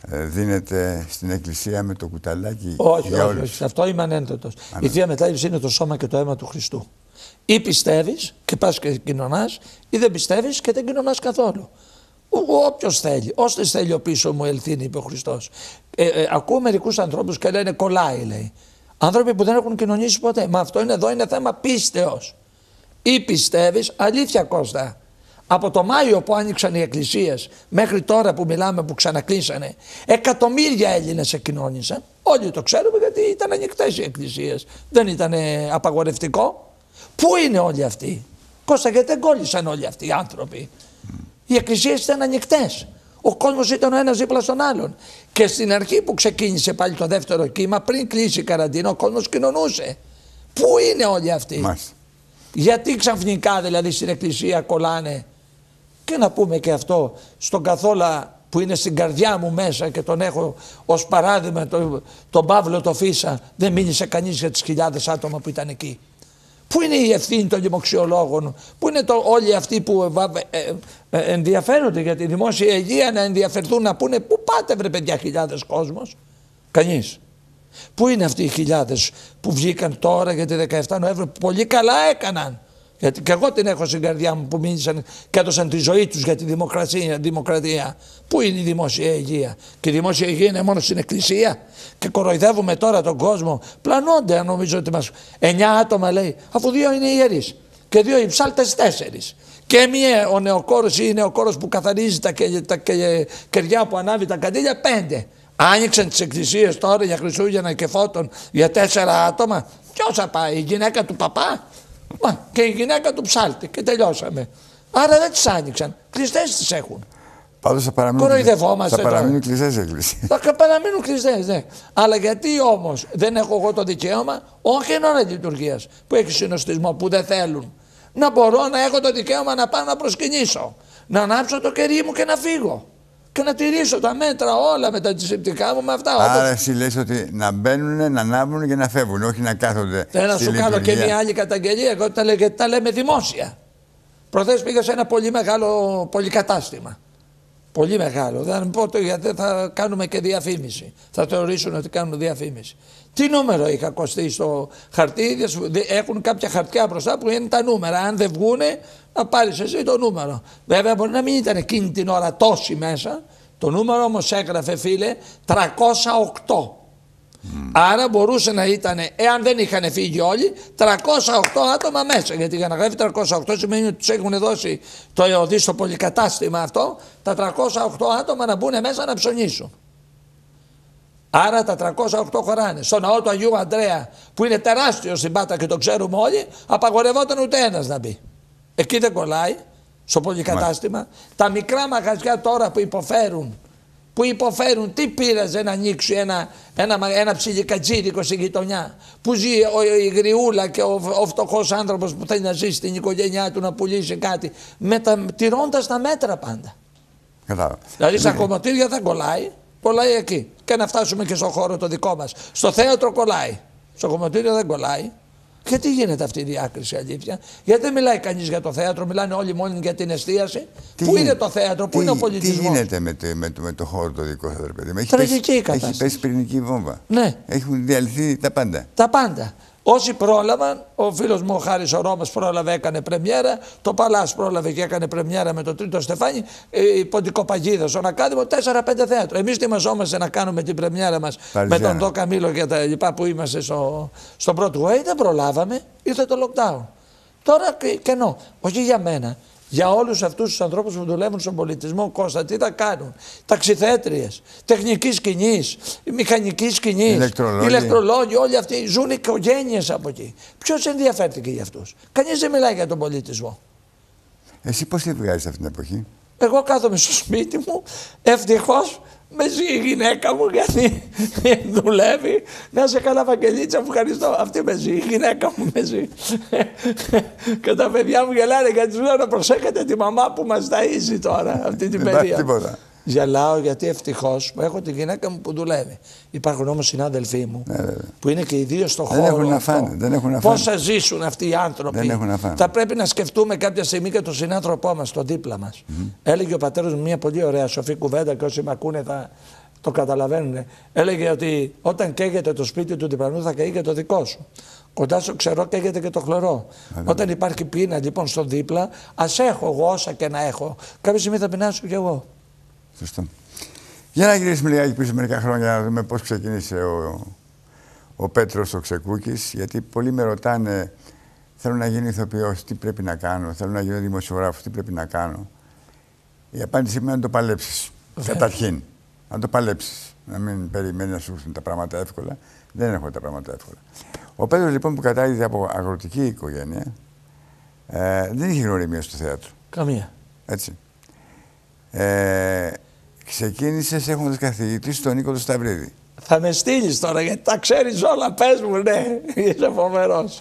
δίνεται στην εκκλησία με το κουταλάκι Όχι, για όχι, όλους. όχι. Αυτό είμαι ανένδοτος. Η Θεία Μετάγευση είναι το σώμα και το αίμα του Χριστού. Ή πιστεύεις και πας και κοινωνάς, ή δεν πιστεύεις και δεν κοινωνάς καθόλου. Όποιος θέλει, ώστε θέλει ο πίσω μου ελθύνει, είπε ο Χριστός. Ακούω μερικούς ανθρώπους και λένε κολλάει, λέει. Άνθρωποι που δεν έχουν κοινωνήσει ποτέ. Μα αυτό είναι εδώ, είναι θέμα πίστεως. Ή πιστεύεις, αλήθεια Κώστα, από το Μάιο που άνοιξαν οι εκκλησίες μέχρι τώρα που μιλάμε που ξανακλείσανε, εκατομμύρια Έλληνες εκοινώνησαν. Όλοι το ξέρουμε γιατί ήταν ανοιχτές οι εκκλησίες. Δεν ήταν απαγορευτικό. Πού είναι όλοι αυτοί? Κώστα, γιατί δεν κόλλησαν όλοι αυτοί οι άνθρωποι? Οι εκκλησίες ήταν ανοιχτές. Ο κόσμος ήταν ο ένας δίπλα στον άλλον. Και στην αρχή που ξεκίνησε πάλι το δεύτερο κύμα, πριν κλείσει η καραντίνα, ο κόσμος κοινωνούσε. Πού είναι όλοι αυτοί? Μάλιστα. Γιατί ξαφνικά δηλαδή στην εκκλησία κολλάνε? Και να πούμε και αυτό, στον Καθόλα που είναι στην καρδιά μου μέσα και τον έχω ως παράδειγμα, τον Παύλο το Φίσα, δεν μίλησε κανείς για τις χιλιάδες άτομα που ήταν εκεί. Πού είναι η ευθύνη των δημοξιολόγων, πού είναι όλοι αυτοί που ενδιαφέρονται για τη δημόσια υγεία να ενδιαφερθούν να πούνε πού πάτε βρε παιδιά χιλιάδες κόσμος? Κανείς. Πού είναι αυτοί οι χιλιάδες που βγήκαν τώρα για τη 17 Νοέμβρη που πολύ καλά έκαναν? Γιατί και εγώ την έχω στην καρδιά μου που μίλησαν και έδωσαν τη ζωή τους για τη δημοκρατία. Πού είναι η δημόσια υγεία? Και η δημόσια υγεία είναι μόνο στην εκκλησία. Και κοροϊδεύουμε τώρα τον κόσμο. Πλανώνται, αν νομίζω ότι μας. 9 άτομα λέει, αφού 2 είναι ιερείς και 2 οι ψάλτες 4. Και μία ο νεοκόρος ή η νεοκόρος που καθαρίζει τα κεριά που ανάβει τα καντήλια 5. Άνοιξαν τις εκκλησίες τώρα για Χριστούγεννα και Φώτων για 4 άτομα. Ποιος θα πάει? Η γυναίκα του παπά? Μα, και η γυναίκα του ψάλτη και τελειώσαμε. Άρα δεν τις άνοιξαν. Κλειστές τις έχουν. Πάντως θα παραμείνουν κλειστές οι εκκλησίες. Θα παραμείνουν κλειστές, ναι. Αλλά γιατί όμως δεν έχω εγώ το δικαίωμα, όχι εν ώρα λειτουργίας που έχει συνοστισμό που δεν θέλουν, να μπορώ να έχω το δικαίωμα να πάω να προσκυνήσω, να ανάψω το κερί μου και να φύγω και να τηρήσω τα μέτρα όλα με τα αντισηπτικά μου με αυτά. Άρα εσύ λες ότι να μπαίνουν, να ανάβουν και να φεύγουν, όχι να κάθονται. Θέλω να σου κάνω και μια άλλη καταγγελία, εγώ τα λέμε δημόσια. Προχθές πήγα σε ένα πολύ μεγάλο πολυκατάστημα. Πολύ μεγάλο. Δεν πω το γιατί θα κάνουμε και διαφήμιση. Θα θεωρήσουν ότι κάνουν διαφήμιση. Τι νούμερο είχα κοστίσει στο χαρτί? Έχουν κάποια χαρτιά μπροστά που είναι τα νούμερα. Αν δεν βγούνε, να πάρεις εσύ το νούμερο. Βέβαια μπορεί να μην ήταν εκείνη την ώρα τόσοι μέσα. Το νούμερο όμως έγραφε, φίλε, 308. Άρα μπορούσε να ήταν, εάν δεν είχαν φύγει όλοι, 308 άτομα μέσα. Γιατί για να γράφει 308 σημαίνει ότι τους έχουν δώσει το ΕΟΔΗ στο πολυκατάστημα αυτό, τα 308 άτομα να μπουν μέσα να ψωνίσουν. Άρα τα 308 χωράνε. Στο ναό του Αγίου Ανδρέα, που είναι τεράστιο στην Πάτρα και το ξέρουμε όλοι, απαγορευόταν ούτε ένας να μπει. Εκεί δεν κολλάει, στο πολυκατάστημα. Τα μικρά μαγαζιά τώρα που υποφέρουν, τι πήραζε να ανοίξει ένα ψιλικατζίδικο στην γειτονιά, που ζει η γριούλα και ο φτωχός άνθρωπος που θέλει να ζήσει στην οικογένειά του να πουλήσει κάτι, τηρώντας τα μέτρα πάντα. Κατάλαβα. Δηλαδή στα κομμωτήρια δεν κολλάει εκεί. Και να φτάσουμε και στο χώρο το δικό μας. Στο θέατρο κολλάει, στο κομμωτήριο δεν κολλάει. Γιατί γίνεται αυτή η διάκριση, αλήθεια? Γιατί δεν μιλάει κανείς για το θέατρο, μιλάνε όλοι μόνο για την εστίαση? Πού είναι το θέατρο, πού είναι ο πολιτισμός? Τι γίνεται με το χώρο το δικό σας, ρε παιδί? Τραγική κατάσταση. Έχει πέσει πυρηνική βόμβα. Ναι. Έχουν διαλυθεί τα πάντα. Τα πάντα. Όσοι πρόλαβαν, ο φίλος μου ο Χάρης ο Ρώμας πρόλαβε, έκανε πρεμιέρα, το Παλάς πρόλαβε και έκανε πρεμιέρα με το Τρίτο Στεφάνι, η Ποντικοπαγίδα, στον Ακάδημο, 4-5 θέατρο. Εμείς ετοιμαζόμαστε να κάνουμε την πρεμιέρα μας με τον Ντο Καμίλο και τα λοιπά που είμαστε στο Broadway, δεν προλάβαμε, ήρθε το lockdown. Τώρα κενό, όχι για μένα. Για όλους αυτούς τους ανθρώπους που δουλεύουν στον πολιτισμό, Κώστα, τι θα κάνουν? Ταξιθέτριες, τεχνικής σκηνής, μηχανικής σκηνής, ηλεκτρολόγοι, όλοι αυτοί ζουν οικογένειες από εκεί. Ποιος ενδιαφέρθηκε για αυτούς? Κανείς δεν μιλάει για τον πολιτισμό. Εσύ πώς τη βγάζεις αυτή την εποχή? Εγώ κάθομαι στο σπίτι μου, ευτυχώς με ζει η γυναίκα μου γιατί δουλεύει. Να σε καλά, Βαγγελίτσα, μου ευχαριστώ. Αυτή με ζει, η γυναίκα μου με ζει. Και τα παιδιά μου γελάνε γιατί τους λέω να προσέχετε τη μαμά που μας ταΐζει τώρα αυτή την περίοδο. Γελάω γιατί ευτυχώς έχω τη γυναίκα μου που δουλεύει. Υπάρχουν όμως συνάδελφοί μου που είναι και οι δύο στο χώρο. Δεν έχουν να φάνε. Πώς θα ζήσουν αυτοί οι άνθρωποι? Δεν έχουν να φάνε. Θα πρέπει να σκεφτούμε κάποια στιγμή και τον συνάνθρωπό μας, τον δίπλα μας. Έλεγε ο πατέρας μου μια πολύ ωραία σοφή κουβέντα και όσοι με ακούνε Το καταλαβαίνουν. Έλεγε ότι όταν καίγεται το σπίτι του διπλανού θα καεί και το δικό σου. Κοντά στο ξερό καίγεται και το χλωρό. Όταν υπάρχει πείνα λοιπόν στο δίπλα, ας έχω εγώ όσα και να έχω. Κάποια στιγμή θα πεινάσω κι εγώ. Σωστό. Για να γυρίσουμε λιγάκι πίσω μερικά χρόνια να δούμε πώς ξεκίνησε ο Πέτρος ο Ξεκούκης. Γιατί πολλοί με ρωτάνε, θέλω να γίνω ηθοποιός, τι πρέπει να κάνω. Θέλω να γίνω δημοσιογράφος, τι πρέπει να κάνω. Η απάντηση είναι να το παλέψεις. Καταρχήν, να το παλέψεις. Να μην περιμένει να σου έρθουν τα πράγματα εύκολα. Δεν έχουν τα πράγματα εύκολα. Ο Πέτρος λοιπόν που κατάγεται από αγροτική οικογένεια, δεν είχε γνωριμία στο θέατρο. Καμία. Έτσι. Ξεκίνησες έχοντας καθηγητή στον Νίκο το Σταυρίδη. Θα με στείλεις τώρα γιατί τα ξέρεις όλα. Πες μου, ναι, είσαι φοβερός.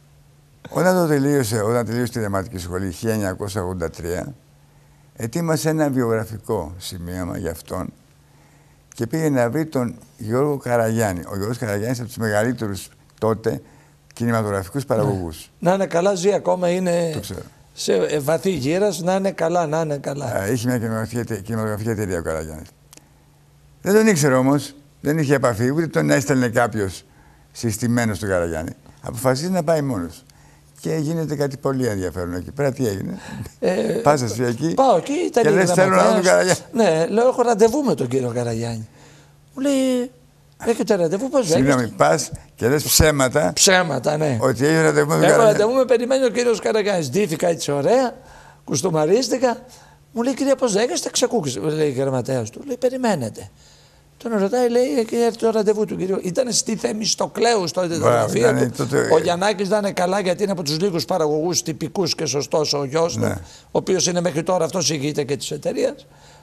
Όταν τελείωσε τη Δραματική Σχολή 1983, ετοίμασε ένα βιογραφικό σημείωμα για αυτόν και πήγε να βρει τον Γιώργο Καραγιάννη. Ο Γιώργος Καραγιάννης είναι από τους μεγαλύτερους τότε κινηματογραφικούς παραγωγούς. Να είναι καλά, ζει ακόμα, είναι Το ξέρω. σε βαθύ γύρας, να είναι καλά, να είναι καλά. Είχε μια κινηματογραφική εταιρεία ο Καραγιάννης. Δεν τον ήξερε όμως, δεν είχε επαφή, ούτε τον έστελνε κάποιος συστημένος στον Καραγιάννη. Αποφασίζει να πάει μόνος. Και γίνεται κάτι πολύ ενδιαφέρον εκεί πέρα. Τι έγινε. Πας εσύ εκεί. Πάω εκεί, ήταν και λες θέλω να δω τον Καραγιάννη. Ναι, λέω έχω ραντεβού με τον κύριο Καραγιάννη. Μου λέει, έχετε ραντεβού, πώς Συγγνώμη, έχετε. πας και λες ψέματα. Ψέματα, ναι. Ότι έχει ραντεβού με τον Έχω Καραγιάννη. ραντεβού, με περιμένει ο κύριος Καραγιάννης. Ντύθηκα έτσι ωραία, κουστομαρίστηκα. Μου λέει, κυρία, πώς λέγεστε, Ξεκούκης. Λέει η γραμματέας του. Λέει, περιμένετε. Τον ρωτάει, λέει, έχει έρθει το ραντεβού του κυρίου. Ήταν στη Θεμιστοκλέου τότε το γραφείο του. Ο Γιαννάκης δεν είναι καλά γιατί είναι από τους λίγους παραγωγούς τυπικούς και σωστός ο γιος του, ο οποίος είναι μέχρι τώρα αυτός ηγείται και της εταιρείας.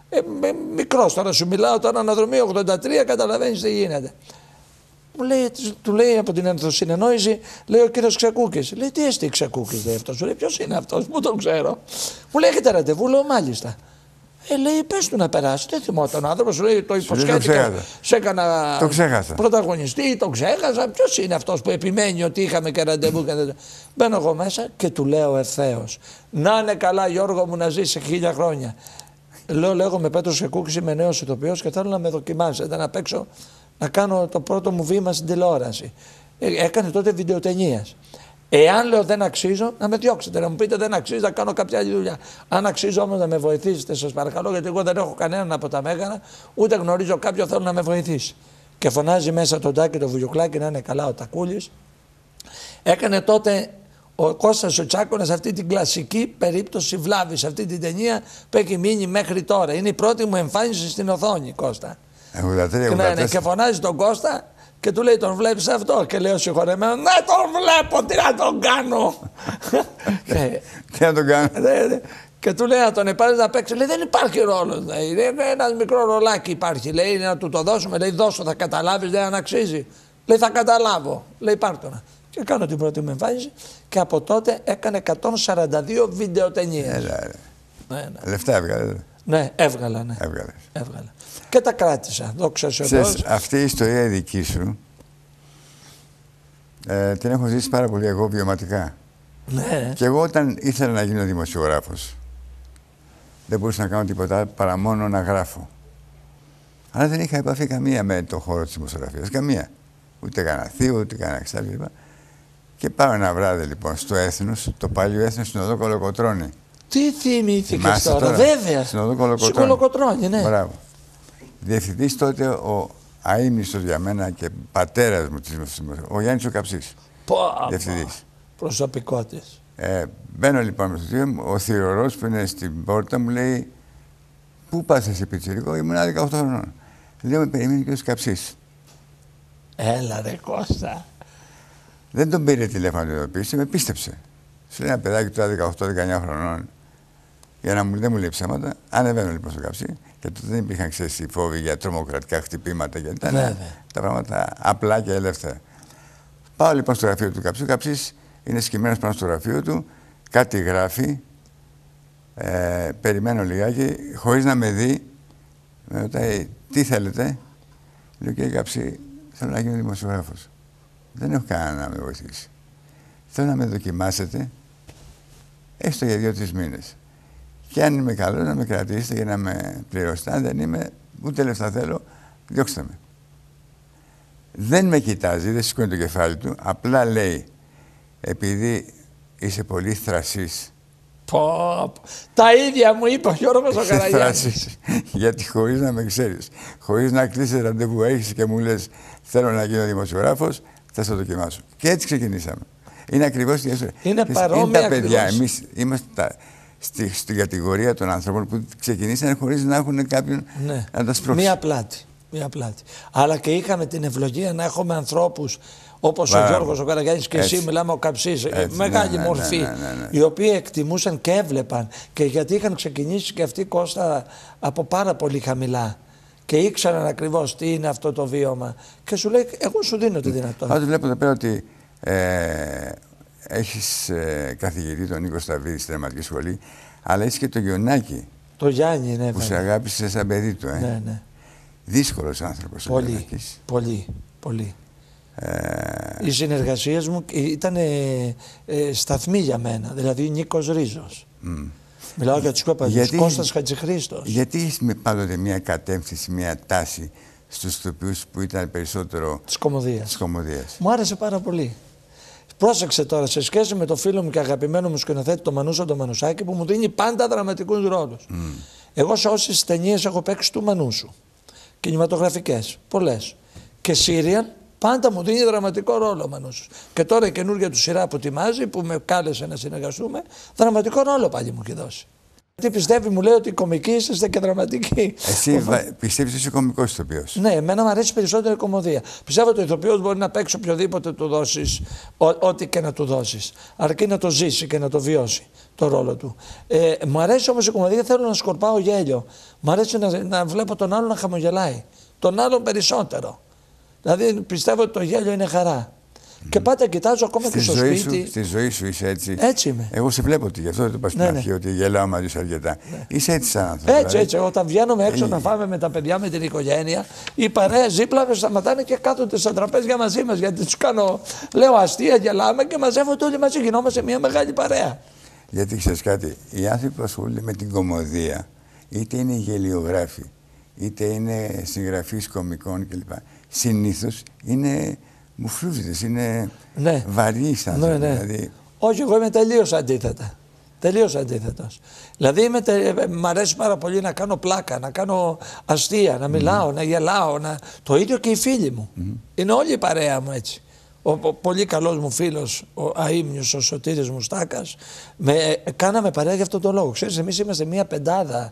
Μικρός τώρα σου μιλάω, τώρα αναδρομή 83, καταλαβαίνεις τι γίνεται. Μου λέει, του λέει από την ενθοσυνεννόηση, λέει ο κύριος Ξεκούκης. Λέει, τι εστί Ξεκούκης, λέει αυτός. Μου λέει, ποιος είναι αυτός, πού τον ξέρω. Μου λέει, έχετε ραντεβού, λέω, μάλιστα. Λέει, πες του να περάσει. Δεν θυμόταν ο άνθρωπος, λέει, το υποσχέθηκα. Σε έκανα πρωταγωνιστή, το ξέχασα. Ποιος είναι αυτός που επιμένει ότι είχαμε και ραντεβού και δεν. Μπαίνω εγώ μέσα και του λέω ευθέως. Να είναι καλά, Γιώργο μου, να ζήσει 1000 χρόνια. Λέω, λέγομαι Πέτρος Ξεκούκης, είμαι νέος ηθοποιός και θέλω να με δοκιμάσετε να παίξω, να κάνω το πρώτο μου βήμα στην τηλεόραση. Έκανε τότε βιντεοτενίας. Εάν λέω δεν αξίζω, να με διώξετε, να μου πείτε δεν αξίζει, να κάνω κάποια άλλη δουλειά. Αν αξίζω όμως να με βοηθήσετε, σας παρακαλώ, γιατί εγώ δεν έχω κανέναν από τα μέγαρα, ούτε γνωρίζω κάποιον θέλω να με βοηθήσει. Και φωνάζει μέσα τον Τάκη, το Βουγιουκλάκη, να είναι καλά ο Τακούλης. Έκανε τότε ο Κώστας ο Τσάκωνας αυτή την κλασική περίπτωση βλάβης, αυτή την ταινία που έχει μείνει μέχρι τώρα. Είναι η πρώτη μου εμφάνιση στην οθόνη, Κώστα. 83, και φωνάζει τον Κώστα. Και του λέει, τον βλέπεις αυτό? Και λέει ο συγχωρεμένος, ναι, τον βλέπω, τι να τον κάνω. Τι να τον κάνω. Και του λέει, να τον πάρεις να παίξει. Λέει, δεν υπάρχει ρόλος. Ένα μικρό ρολάκι υπάρχει. Λέει, να του το δώσουμε. Λέει, δώσω, θα καταλάβεις, δεν αξίζει. Λέει, θα καταλάβω. Λέει, πάρ' το να. Και κάνω την πρώτη μου εμφάνιση και από τότε έκανε 142 βιντεοτενίες. Λεφτά έβγαλε. Ναι, έβγαλα, ναι. Έβγαλα. Και τα κράτησα, δόξα σε Θεός. Αυτή η ιστορία η δική σου την έχω ζήσει πάρα πολύ εγώ βιωματικά. Ναι. Και εγώ όταν ήθελα να γίνω δημοσιογράφος δεν μπορούσα να κάνω τίποτα παρά μόνο να γράφω. Αλλά δεν είχα επαφή καμία με τον χώρο της δημοσιογραφίας. Καμία. Ούτε κανένα θείο, ούτε κανένα ξάδι. Και πάω ένα βράδυ λοιπόν στο Έθνος, το παλιό Έθνος στην οδό Κολοκοτρώνη. Τι θυμήθηκες τώρα, βέβαια. Στην οδό Κολοκοτρώνη, ναι. Μπράβο. Διευθυντής τότε ο αείμνηστος για μένα και πατέρας μου, ο Γιάννης ο Καψής. Διευθυντής. Προσωπικότητες. Μπαίνω λοιπόν με το τύπο μου, ο θηρορός που είναι στην πόρτα μου λέει «Πού πας εσύ πιτσιρικό?» Ήμουν 18 χρονών. Λέω «Με περιμένει και ο Καψής». Έλα ρε Κώστα. Δεν τον πήρε τηλέφωνο να το ειδοποιήσει, με πίστεψε. Σου λέει ένα παιδάκι τώρα 18-19 χρονών, για να δεν μου λέει ψέματα. Ανεβαίνω λοιπόν στο Καψί και τότε δεν υπήρχαν ξέρεις οι φόβοι για τρομοκρατικά χτυπήματα και ήταν τα πράγματα απλά και ελεύθερα. Πάω λοιπόν στο γραφείο του Καψί. Ο Καψής είναι σκυμμένος πάνω στο γραφείο του, κάτι γράφει. Περιμένω λιγάκι, χωρίς να με δει, με ρωτάει τι θέλετε. Λέω κύριε Καψί, θέλω να γίνω δημοσιογράφος. Δεν έχω κανένα να με βοηθήσει. Θέλω να με δοκιμάσετε, έστω για 2-3 μήνες. Και αν είμαι καλό, να με κρατήσετε για να με πληρώσετε. Αν δεν είμαι, ούτε λεφτά θέλω, Διώξτε με. Δεν με κοιτάζει, δεν σηκώνει το κεφάλι του, απλά λέει, επειδή είσαι πολύ θρασής. Τα ίδια μου είπε ο Γιώργος ο Καραγιάννης. Γιατί χωρίς να με ξέρεις, χωρίς να κλείσεις ραντεβού, έχεις και μου λες θέλω να γίνω δημοσιογράφος, θα στο δοκιμάσω. Και έτσι ξεκινήσαμε. Είναι ακριβώς η ιστορία. Είναι παρόμοια τα παιδιά. ακριβώς. Εμείς είμαστε στην κατηγορία των ανθρώπων που ξεκινήσανε χωρίς να έχουν κάποιον να τα σπρώξει. Μία πλάτη. Αλλά και είχαμε την ευλογία να έχουμε ανθρώπους όπως ο Γιώργος ο Καραγιάννης και εσύ, μιλάμε ο Καψής, μεγάλη μορφή, οι οποίοι εκτιμούσαν και έβλεπαν. Και γιατί είχαν ξεκινήσει και αυτοί, Κώστα, από πάρα πολύ χαμηλά. Και ήξεραν ακριβώς τι είναι αυτό το βίωμα. Και σου λέει, εγώ σου δίνω τη δυνατότητα. Πάντως βλέπω εδώ πέρα ότι έχεις καθηγητή τον Νίκο Σταβίδη στη Δραματική Σχολή, αλλά έχεις και το Γιοννάκη. Το Γιάννη, ναι. Που σε αγάπησε σαν παιδί του. Ναι, ναι. Δύσκολος άνθρωπος. Πολύ. Οι συνεργασίες μου ήταν σταθμοί για μένα. Δηλαδή Νίκος Ρίζος. Μιλάω για τους κόπαδες. Κώστας Χατζηχρήστος. Γιατί έχεις πάντοτε μια κατεύθυνση, μια τάση στους ηθοποιούς που ήταν περισσότερο της κωμωδίας. Μου άρεσε πάρα πολύ. Πρόσεξε τώρα, σε σχέση με το φίλο μου και αγαπημένο μου σκηνοθέτη, τον Μανούσο τον Μανουσάκη, που μου δίνει πάντα δραματικούς ρόλους. Εγώ σε όσες ταινίες έχω παίξει του Μανούσου. Κινηματογραφικές, πολλές. Και σύριαλ, πάντα μου δίνει δραματικό ρόλο ο Μανούσος. Και τώρα η καινούργια του σειρά που ετοιμάζει, που με κάλεσε να συνεργαστούμε, δραματικό ρόλο πάλι μου έχει δώσει. Γιατί πιστεύει, μου λέει ότι οι κομικοί είσαστε και δραματικοί. Εσύ πιστεύεις ότι είσαι κομικός ηθοποιός? Ναι, εμένα μου αρέσει περισσότερο η κωμωδία. Πιστεύω ότι ο ηθοποιός μπορεί να παίξει οποιοδήποτε του δώσεις, ό,τι και να του δώσεις. Αρκεί να το ζήσει και να το βιώσει το ρόλο του. Μου αρέσει όμως η κωμωδία, θέλω να σκορπάω γέλιο. Μου αρέσει να βλέπω τον άλλον να χαμογελάει. Τον άλλον περισσότερο. Δηλαδή πιστεύω ότι το γέλιο είναι χαρά. Και πάντα κοιτάζω ακόμα και στο σπίτι. Στη ζωή σου είσαι έτσι. Έτσι είμαι. Εγώ σε βλέπω ότι γι' αυτό δεν το είπα στην αρχή, ότι γελάω μαζί σου αρκετά. Είσαι έτσι σαν άνθρωπο. Έτσι. Όταν βγαίνουμε έξω να φάμε με τα παιδιά, με την οικογένεια, οι παρέες δίπλα σταματάνε και κάθονται στα τραπέζια μαζί μας. Γιατί τους κάνω, λέω αστεία, γελάμε και μαζεύονται όλοι μαζί. Γινόμαστε μια μεγάλη παρέα. Γιατί ξέρεις κάτι, οι άνθρωποι που ασχολούνται με την κωμωδία, είτε είναι γελιογράφοι, είτε είναι συγγραφείς κωμικών κλπ. Συνήθως είναι μουφλούζητες, είναι βαριείς άνθρωποι. Δηλαδή... Όχι, εγώ είμαι τελείως αντίθετα. Τελείως αντίθετος. Δηλαδή μ' αρέσει πάρα πολύ να κάνω πλάκα, να κάνω αστεία, να μιλάω, να γελάω. Το ίδιο και οι φίλοι μου. Είναι όλη η παρέα μου έτσι. Ο πολύ καλός μου φίλος, ο αείμνιος, ο Σωτήρης Μουστάκας, κάναμε παρέα για αυτόν τον λόγο. Ξέρεις, εμείς είμαστε μια πεντάδα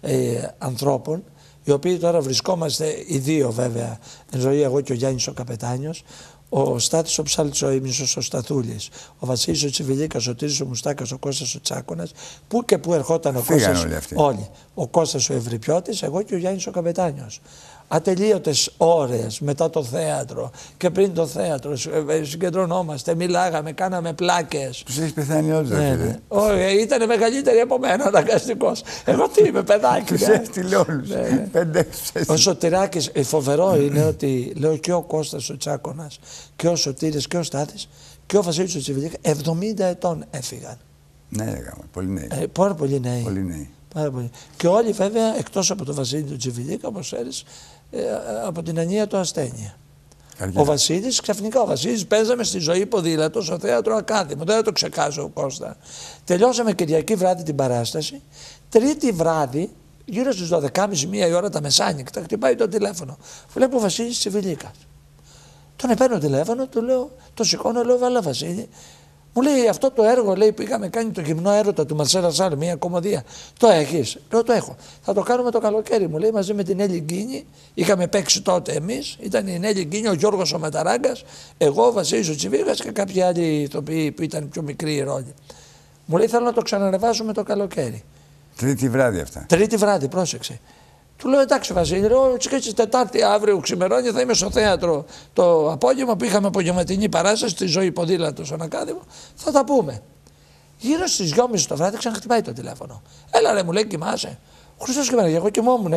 ανθρώπων, οι οποίοι τώρα βρισκόμαστε, οι δύο βέβαια, εν ζωή, εγώ και ο Γιάννης ο Καπετάνιος, ο Στάθης ο Ψάλτης ο Αείμνιος ο Σταθούλης, ο Βασίλης ο Τσιβιλίκας, ο Τύρης ο Μουστάκας, ο Κώστας ο Τσάκωνας, που και που ερχόταν ο Κώστας. Όλοι. Ο Κώστας ο Ευρυπιώτης, εγώ και ο Γιάννης ο Καπετάνιος. Ατελείωτες ώρες μετά το θέατρο και πριν το θέατρο συγκεντρωνόμαστε, μιλάγαμε, κάναμε πλάκες. Τους έχεις πεθάνει όλους, ναι. Όχι, ήταν μεγαλύτεροι από μένα, αναγκαστικός. Εγώ τι είμαι, παιδάκι. Τους έστειλε όλους. 5-6. Ο Σωτηράκης, φοβερό είναι ότι λέω και ο Κώστας ο Τσάκωνας και ο Σωτήρης και ο Στάθης και ο Βασίλης ο Τσιβιλίκα 70 ετών έφυγαν. Ναι, πολύ νέοι. Πάρα πολύ νέοι. Πολύ νέοι. Πάρα πολύ. Και όλοι βέβαια, εκτός από τον Βασίλη του Τσιβιλίκα, όπως ξέρεις, από την Ανία του ασθένεια. Ο Βασίλης, ξαφνικά ο Βασίλης, παίζαμε στη ζωή ποδήλατο στο θέατρο Ακάδημο. Δεν θα το ξεχάσω, Κώστα. Τελειώσαμε Κυριακή βράδυ την παράσταση. Τρίτη βράδυ, γύρω στις 12.30 η ώρα τα μεσάνυχτα, χτυπάει το τηλέφωνο. Βλέπω ο Βασίλης Τσιβιλίκας. Τον παίρνω τηλέφωνο, του λέω, το σηκώνω, λέω, βάλα Βασίλη. Μου λέει αυτό το έργο, λέει, που είχαμε κάνει το γυμνό έρωτα του Μαρσέλα Σάρ, μια κωμωδία. Το έχεις? Λέω, το έχω. Θα το κάνουμε το καλοκαίρι, μου λέει, μαζί με την Έλλη Γκίνη. Είχαμε παίξει τότε εμείς. Ήταν η Έλλη Γκίνη, ο Γιώργος ο Μεταράγκας, εγώ, ο Βασίλης ο Τσιβίλικας και κάποιοι άλλοι ηθοποιοί που ήταν πιο μικροί οι ρόλοι. Μου λέει, θέλω να το ξανανεβάσουμε το καλοκαίρι. Τρίτη βράδυ αυτά. Τρίτη βράδυ, πρόσεξε. Του λέω, εντάξει Βασίλη, έτσι Τετάρτη αύριο ξημερώνει, θα είμαι στο θέατρο το απόγευμα που είχαμε απογευματινή παράσταση στη ζωή ποδήλατο στον Ακάδημο, θα τα πούμε. Γύρω στις 2.30 το βράδυ ξαναχτυπάει το τηλέφωνο. Έλα ρε, μου λέει, κοιμάσαι? Χριστός και Παναγία, εγώ κοιμόμουν,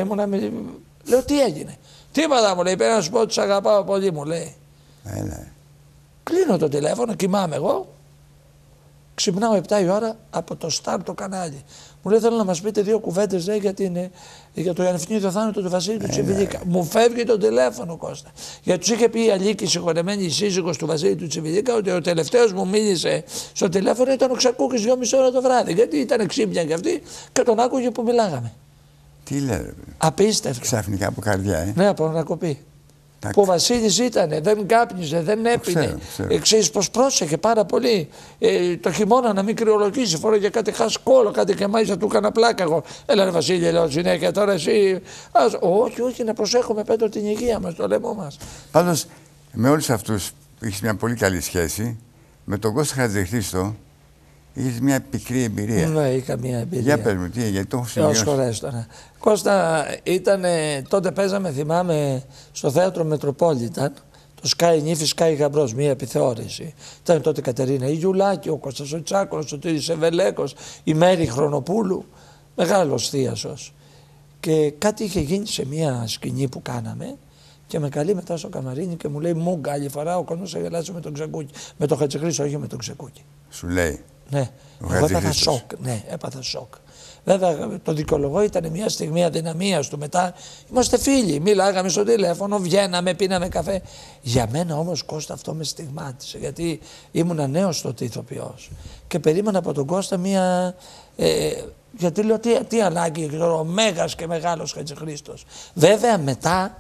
λέω, τι έγινε? Τίποτα, μου λέει, πέρα να σου πω ότι σ' αγαπάω πολύ, μου λέει. Έλα. Κλείνω το τηλέφωνο, κοιμάμαι εγώ. Ξυπνάω 7 η ώρα από το Σταρ το κανάλι. Μου λέει: θέλω να μας πείτε 2 κουβέντες για το ανευνίδιο θάνατο του Βασίλη του Τσιβιλίκα. Μου φεύγει το τηλέφωνο, Κώστα. Γιατί τους είχε πει η Αλίκη, συγχωρεμένη η σύζυγος του Βασίλη του Τσιβιλίκα, ότι ο τελευταίος μου μίλησε στο τηλέφωνο ήταν ο Ξακούκης 2,5 ώρα το βράδυ. Γιατί ήταν ξύπνια κι αυτή και τον άκουγε που μιλάγαμε. Τι λέτε. Απίστευτο. Ξαφνικά από καρδιά, Ναι, από ανακοπή. Που ο Βασίλης ήτανε, δεν κάπνιζε, δεν έπινε. Ξέρεις πως πρόσεχε πάρα πολύ. Το χειμώνα να μην κρυολογήσει, φόρεγε κάτι χασκόλο, κάτι και μάλιστα του έκανα πλάκα εγώ. Έλα ρε Βασίλη, λέω συνέχεια τώρα εσύ. Όχι, να προσέχουμε Πέτρο την υγεία μας, το λαιμό μας. Πάντως, με όλους αυτούς είχες μια πολύ καλή σχέση. Με τον Κώστα Χατζηχρήστο είχες μια πικρή εμπειρία. Ναι, είχα μια εμπειρία. Για πες μου, γιατί το έχω σημειώσει. Ως τώρα. Κώστα, τότε παίζαμε, θυμάμαι, στο θέατρο Μετροπόλιταν, το Sky Νύφη, Sky Γαμπρός, μια επιθεώρηση. Ήταν τότε η Κατερίνα η Γιουλάκη, ο Κώστας ο Τσάκος, ο Σωτήρης Ευελέκος, η Μέρη Χρονοπούλου, μεγάλος θείασος. Και κάτι είχε γίνει σε μια σκηνή που κάναμε και με καλεί μετά στο καμαρίνι και μου λέει: Μούγκα, άλλη φορά ο κόσμος θα γελάσει με τον Ξακούκη. Με τον Χατζηχρήστο, όχι με τον Ξακούκη. Σου λέει. Ναι, εγώ έπαθα σοκ. Ναι, έπαθα σοκ. Βέβαια, το δικαιολογό ήταν μια στιγμή αδυναμίας του. Μετά είμαστε φίλοι. Μιλάγαμε στο τηλέφωνο, βγαίναμε, πίναμε καφέ. Για μένα όμως, Κώστα, αυτό με στιγμάτισε. Γιατί ήμουνα νέος τότε ηθοποιός. Και περίμενα από τον Κώστα μια. Γιατί λέω τι ανάγκη, ο μέγας και μεγάλος Χατζηχρήστος. Βέβαια, μετά,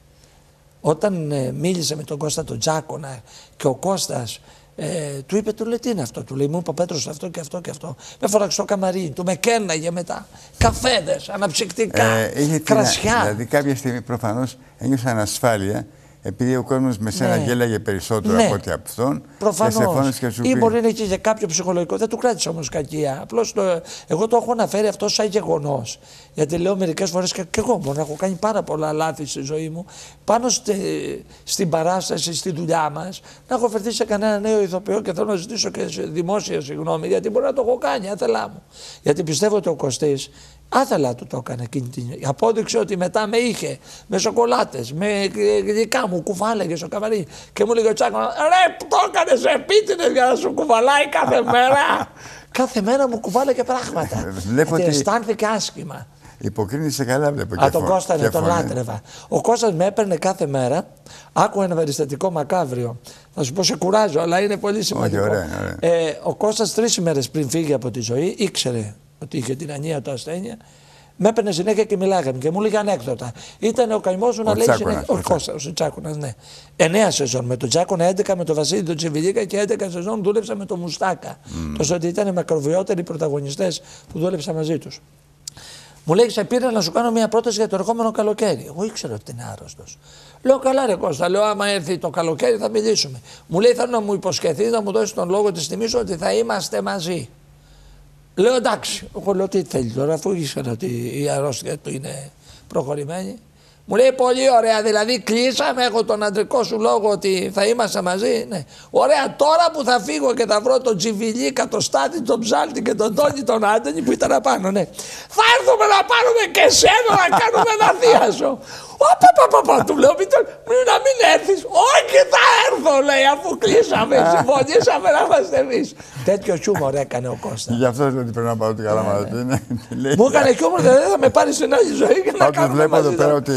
όταν μίλησε με τον Κώστα τον Τζάκονα και ο Κώστας. Του είπε, του λέει τι είναι αυτό, του λέει μου είπε ο Πέτρος αυτό και αυτό και αυτό. Με φόραξε στο καμαρίνι, του με κέρναγε μετά. Καφέδες, αναψυκτικά, κρασιά. Δηλαδή κάποια στιγμή προφανώς ένιωσα ανασφάλεια επειδή ο κόσμος με σένα γέλαγε περισσότερο από ό,τι από αυτόν. Προφανώς. Και σου Ή μπορεί να έχει και κάποιο ψυχολογικό. Δεν του κράτησε όμως κακία. Απλώς εγώ το έχω αναφέρει αυτό σαν γεγονός. Γιατί λέω μερικές φορές και εγώ μπορώ να έχω κάνει πάρα πολλά λάθη στη ζωή μου. Πάνω στην παράσταση, στη δουλειά μας, να έχω φερθεί σε κανένα νέο ηθοποιό και θέλω να ζητήσω και δημόσια συγγνώμη. Γιατί μπορεί να το έχω κάνει, άθελά μου. Γιατί πιστεύω ότι ο Κωστής άθελα του το έκανε εκείνη την. Απόδειξε ότι μετά με είχε με σοκολάτες, με γλυκά μου κουβάλεγε στο καβαρί. Και μου λέγε ο Τσάκο, ρε, το έκανες επίτηδες για να σου κουβαλάει κάθε μέρα. Κάθε μέρα μου κουβάλεγε πράγματα. Βλέπω ότι αισθάνθηκε άσχημα. Υποκρίνησε καλά, βλέπω. Α, τον Κώστα, ναι, τον λάτρευα. Ο Κώστας με έπαιρνε κάθε μέρα. Άκουγα ένα περιστατικό μακάβριο. Θα σου πω, σε κουράζω, αλλά είναι πολύ σημαντικό. Όχι, ωραία. Ο Κώστας 3 ημέρες πριν φύγει από τη ζωή, ήξερε ότι είχε την ανία του ασθένεια. Με έπαιρνε συνέχεια και μιλάγαμε και μου έλεγε ανέκδοτα. Ήταν ο καημός μου να λέει συνέχεια. Ο Κώστας, ο Τσάκωνας, ναι. 9 σεζόν με τον Τσάκωνα, 11 με τον Βασίλη τον Τσιβιλίκα και 11 σεζόν δούλεψα με τον Μουστάκα. Τόσο ότι ήταν μακροβιότεροι πρωταγωνιστές που δούλεψα μαζί τους. Μου λέει: σε πήρα να σου κάνω μια πρόταση για το ερχόμενο καλοκαίρι. Εγώ ήξερα ότι είναι άρρωστος. Λέω: καλά, ρε Κώστα, λέω: άμα έρθει το καλοκαίρι θα μιλήσουμε. Μου λέει: θέλω να μου υποσχεθείς να μου δώσεις τον λόγο της τιμής ότι θα είμαστε μαζί. Λέω: εντάξει. Εγώ λέω: τι θέλει τώρα, αφού ήξερα ότι η αρρώστια του είναι προχωρημένη. Μου λέει: πολύ ωραία, δηλαδή κλείσαμε, έχω τον αντρικό σου λόγο ότι θα είμαστε μαζί. Ναι. Ωραία, τώρα που θα φύγω και θα βρω τον Τσιβιλίκα, τον Στάτη, τον Ψάλτη και τον Τόνι, τον Άντωνη που ήταν απάνω, ναι. Θα έρθουμε να πάρουμε και σένα να κάνουμε ένα θείασο. Του λέω: να μην έρθεις. Όχι, θα έρθω, λέει, αφού κλείσαμε, συμφωνήσαμε να είμαστε εμείς. Τέτοιο χιούμορ έκανε ο Κώστας. Γι' αυτό λέω ότι πρέπει να πάω την καλά μας. Μου έκανε χιούμορ, δεν θα με πάρει στην άλλη ζωή και να κάνουμε βλέπω εδώ πέρα ότι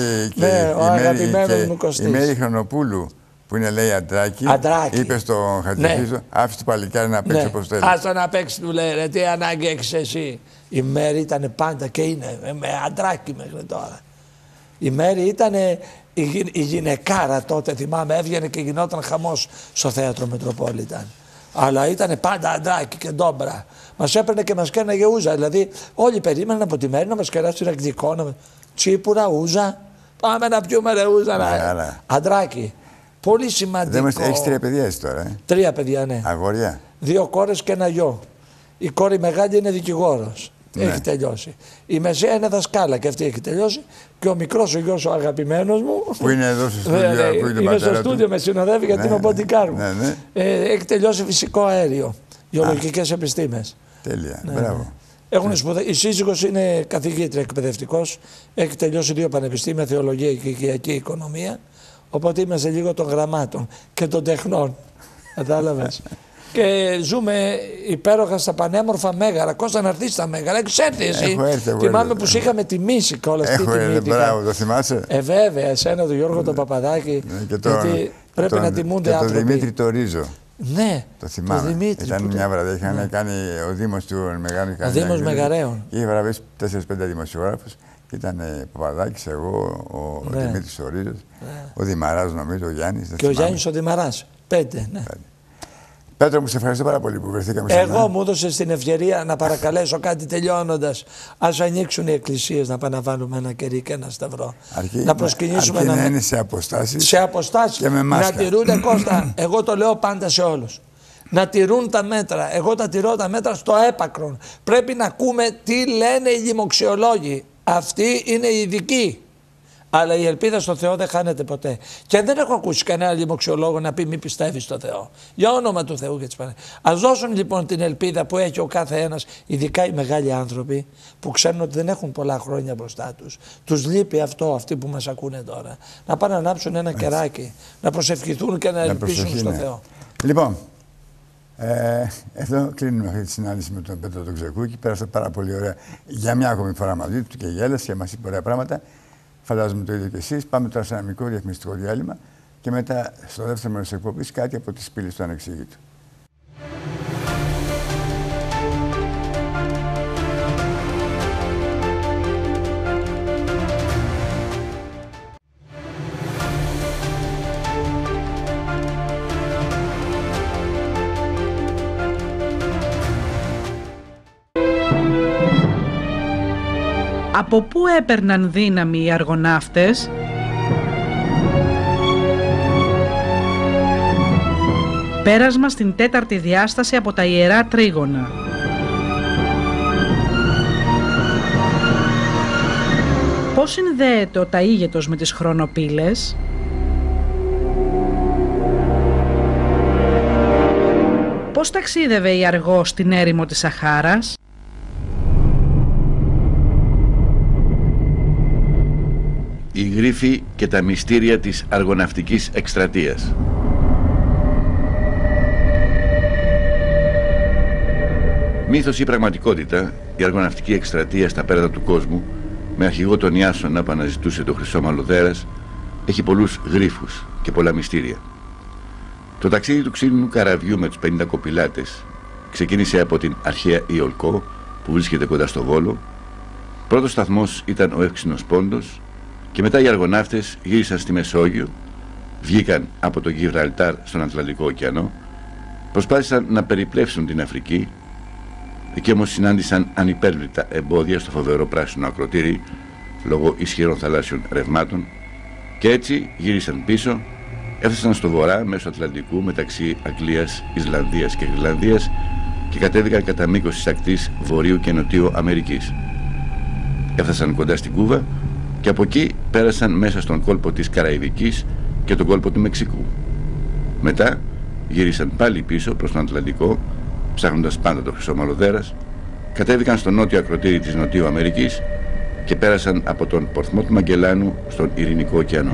η Μέρη Χρονοπούλου που είναι, λέει, Αντράκη, είπε στον Χατζηχρήστο, άφησε το παλικάρι να παίξει όπως θέλει. Άστα να παίξει, του λέει, ρε, τι ανάγκη έχεις εσύ. Η Μέρη ήταν πάντα και είναι με Αντράκη μέχρι τώρα. Η Μέρη ήταν η γυναικάρα τότε, θυμάμαι, έβγαινε και γινόταν χαμός στο θέατρο Μετροπόλιταν. Αλλά ήταν πάντα Αντράκη και ντόμπρα. Μας έπαιρνε και μας κέρναγε ούζα. Δηλαδή, όλοι περίμεναν από τη Μέρη να μας κεράσει ραγδικό, τσίπουρα, ούζα. Πάμε να πιούμε ρε ούζα. Αντράκη. Πολύ σημαντικό. Έχεις 3 παιδιά εσύ τώρα, 3 παιδιά, ναι. Αγόρια. 2 κόρες και ένα γιο. Η κόρη μεγάλη είναι δικηγόρος. Ναι. Έχει τελειώσει. Η μεσαία είναι δασκάλα και αυτή έχει τελειώσει. Και ο μικρός ο γιος, ο αγαπημένος μου. Που είναι εδώ στο στούντιο. Είναι στο στούντιο, με συνοδεύει γιατί είναι ο μποντικάρ μου. Έχει τελειώσει φυσικό αέριο. Γεωλογικές επιστήμες. Τέλεια. Μπράβο. Έχουν η σύζυγος είναι καθηγήτρια εκπαιδευτικός. Έχει τελειώσει 2 πανεπιστήμια, θεολογία και οικιακή οικονομία. Οπότε είμαστε λίγο των γραμμάτων και των τεχνών. Κατάλαβες. και ζούμε υπέροχα στα πανέμορφα Μέγαρα. Κώστα, να έρθεις στα Μέγαρα, έχεις έρθει εσύ. Θυμάμαι που σου είχαμε τιμήσει κιόλας. Έχω έρθει, μπράβο, το θυμάσαι. Βέβαια, εσένα, τον Γιώργο τον Παπαδάκη. Γιατί πρέπει να τιμούνται άνθρωποι. Και τον Δημήτρη το Ρίζο. Ναι, το θυμάμαι. Δημήτρη, ήταν μια βραδιά, είχαν κάνει ο Δήμος του Μεγάρου. Ο Δήμος Μεγαρέων. Και είχε βραβεύσει 4-5 δημοσιογράφους. Ήταν Παπαδάκης, εγώ, ο Δημήτρης ο Ρίζος, ο Δημαράς νομίζω, ο Γιάννης. Και ο Γιάννης ο Δημαράς. 5, ναι. Πέτρο, μου σε ευχαριστώ πάρα πολύ που βρεθήκαμε σε Εγώ μου έδωσες την ευκαιρία να παρακαλέσω κάτι τελειώνοντας. Ας ανοίξουν οι εκκλησίες, να πάμε να βάλουμε ένα κερί και ένα σταυρό. Να προσκυνήσουμε να είναι σε αποστάσεις. Σε αποστάσεις. Και με μάσκα. Να τηρούνται, Κώστα, εγώ το λέω πάντα σε όλους. Να τηρούν τα μέτρα. Εγώ τα τηρώ τα μέτρα στο έπακρον. Πρέπει να ακούμε τι λένε οι δημοξιολόγοι. Αυτοί είναι οι ειδικοί. Αλλά η ελπίδα στο Θεό δεν χάνεται ποτέ. Και δεν έχω ακούσει κανένα δημοξιολόγο να πει μη πιστεύει στο Θεό. Για όνομα του Θεού και της Παναγίας. Ας δώσουν λοιπόν την ελπίδα που έχει ο κάθε ένας, ειδικά οι μεγάλοι άνθρωποι που ξέρουν ότι δεν έχουν πολλά χρόνια μπροστά τους. Τους λείπει αυτό, αυτοί που μας ακούνε τώρα. Να πάνε να ανάψουν ένα κεράκι, να προσευχηθούν και να ελπίσουν στο Θεό. Λοιπόν, εδώ κλείνουμε αυτή τη συνάντηση με τον Πέτρο τον Ξεκούκη. Πέρασε πάρα πολύ ωραία για μια ακόμη φορά μαζί του και γέλασε και μας είπε ωραία πράγματα. Φαντάζομαι το ίδιο και εσείς. Πάμε τώρα σε ένα μικρό διαφημιστικό διάλειμμα και μετά στο δεύτερο μέρος της εκπομπής κάτι από τις πύλες του Ανεξήγητου. Από πού έπαιρναν δύναμη οι αργοναύτες? Πέρασμα στην τέταρτη διάσταση από τα Ιερά Τρίγωνα. Πώς συνδέεται ο ταΐγετος με τις χρονοπύλες? Πώς ταξίδευε η Αργό στην έρημο της Σαχάρας? Η Γρίφη και τα μυστήρια της αργοναυτικής εκστρατείας. Μύθος ή πραγματικότητα, η αργοναυτική εκστρατεία στα πέρατα του κόσμου, με αρχηγό τον Ιάσονα που αναζητούσε το χρυσό μαλλοδέρας, έχει πολλούς γρίφους και πολλά μυστήρια. Το ταξίδι του ξύλινου καραβιού με τους 50 κοπηλάτες ξεκίνησε από την αρχαία Ιολκό που βρίσκεται κοντά στο Βόλο. Πρώτος σταθμός ήταν ο Εύξηνος Πόντος και μετά οι αργοναύτες γύρισαν στη Μεσόγειο, βγήκαν από το Γιβραλτάρ στον Ατλαντικό ωκεανό, προσπάθησαν να περιπλέψουν την Αφρική. Εκεί όμως συνάντησαν ανυπέρβλητα εμπόδια στο φοβερό πράσινο ακροτήρι λόγω ισχυρών θαλάσσιων ρευμάτων και έτσι γύρισαν πίσω, έφτασαν στο βορρά μέσω Ατλαντικού μεταξύ Αγγλίας, Ισλανδίας και Γρυλανδίας και κατέβηκαν κατά μήκος της ακτής Βορείου και Νοτιού Αμερικής. Έφτασαν κοντά στην Κούβα και από εκεί πέρασαν μέσα στον κόλπο της Καραϊβικής και τον κόλπο του Μεξικού. Μετά γύρισαν πάλι πίσω προς τον Ατλαντικό, ψάχνοντας πάντα το χρυσό μαλλοδέρας, κατέβηκαν στο νότιο ακροτήρι της Νοτιού Αμερικής και πέρασαν από τον Πορθμό του Μαγκελάνου στον Ειρηνικό ωκεανό.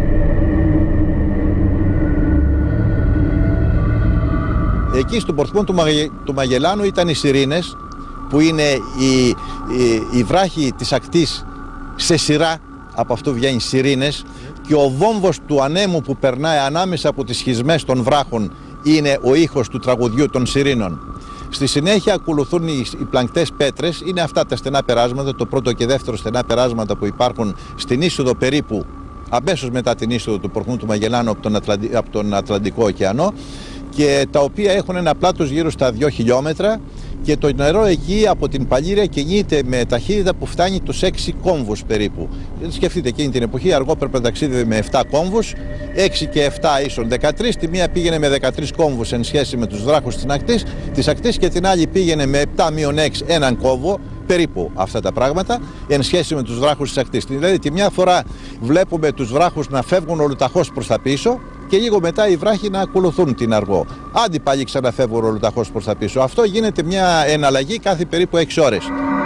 Εκεί στον Πορθμό του Μαγελάνου ήταν οι Σιρήνες, που είναι η βράχη της ακτής σε σειρά, από αυτό βγαίνει Σιρήνες, και ο βόμβος του ανέμου που περνάει ανάμεσα από τις σχισμές των βράχων είναι ο ήχος του τραγουδιού των Σιρήνων. Στη συνέχεια ακολουθούν οι πλανκτές πέτρες, είναι αυτά τα στενά περάσματα, το πρώτο και δεύτερο στενά περάσματα που υπάρχουν στην είσοδο περίπου, αμέσως μετά την είσοδο του Πορθμού του Μαγελάνου από τον Ατλαντικό ωκεανό, και τα οποία έχουν ένα πλάτος γύρω στα 2 χιλιόμετρα και το νερό εκεί από την Παλήρια κινείται με ταχύτητα που φτάνει τους 6 κόμβους περίπου. Σκεφτείτε, εκείνη την εποχή αργό πρέπει να ταξίδευε με 7 κόμβους, 6 και 7 ίσον 13, τη μία πήγαινε με 13 κόμβους εν σχέση με τους βράχους της ακτής και την άλλη πήγαινε με 7-6 έναν κόμβο, περίπου αυτά τα πράγματα, εν σχέση με τους βράχους της ακτής. Δηλαδή τη μια φορά βλέπουμε τους βράχους να φεύγουν ολοταχώς προς τα πίσω και λίγο μετά οι βράχοι να ακολουθούν την Αργό. Άντι πάλι ξαναφεύγουν ολοταχώς προς τα πίσω. Αυτό γίνεται μια εναλλαγή κάθε περίπου 6 ώρες.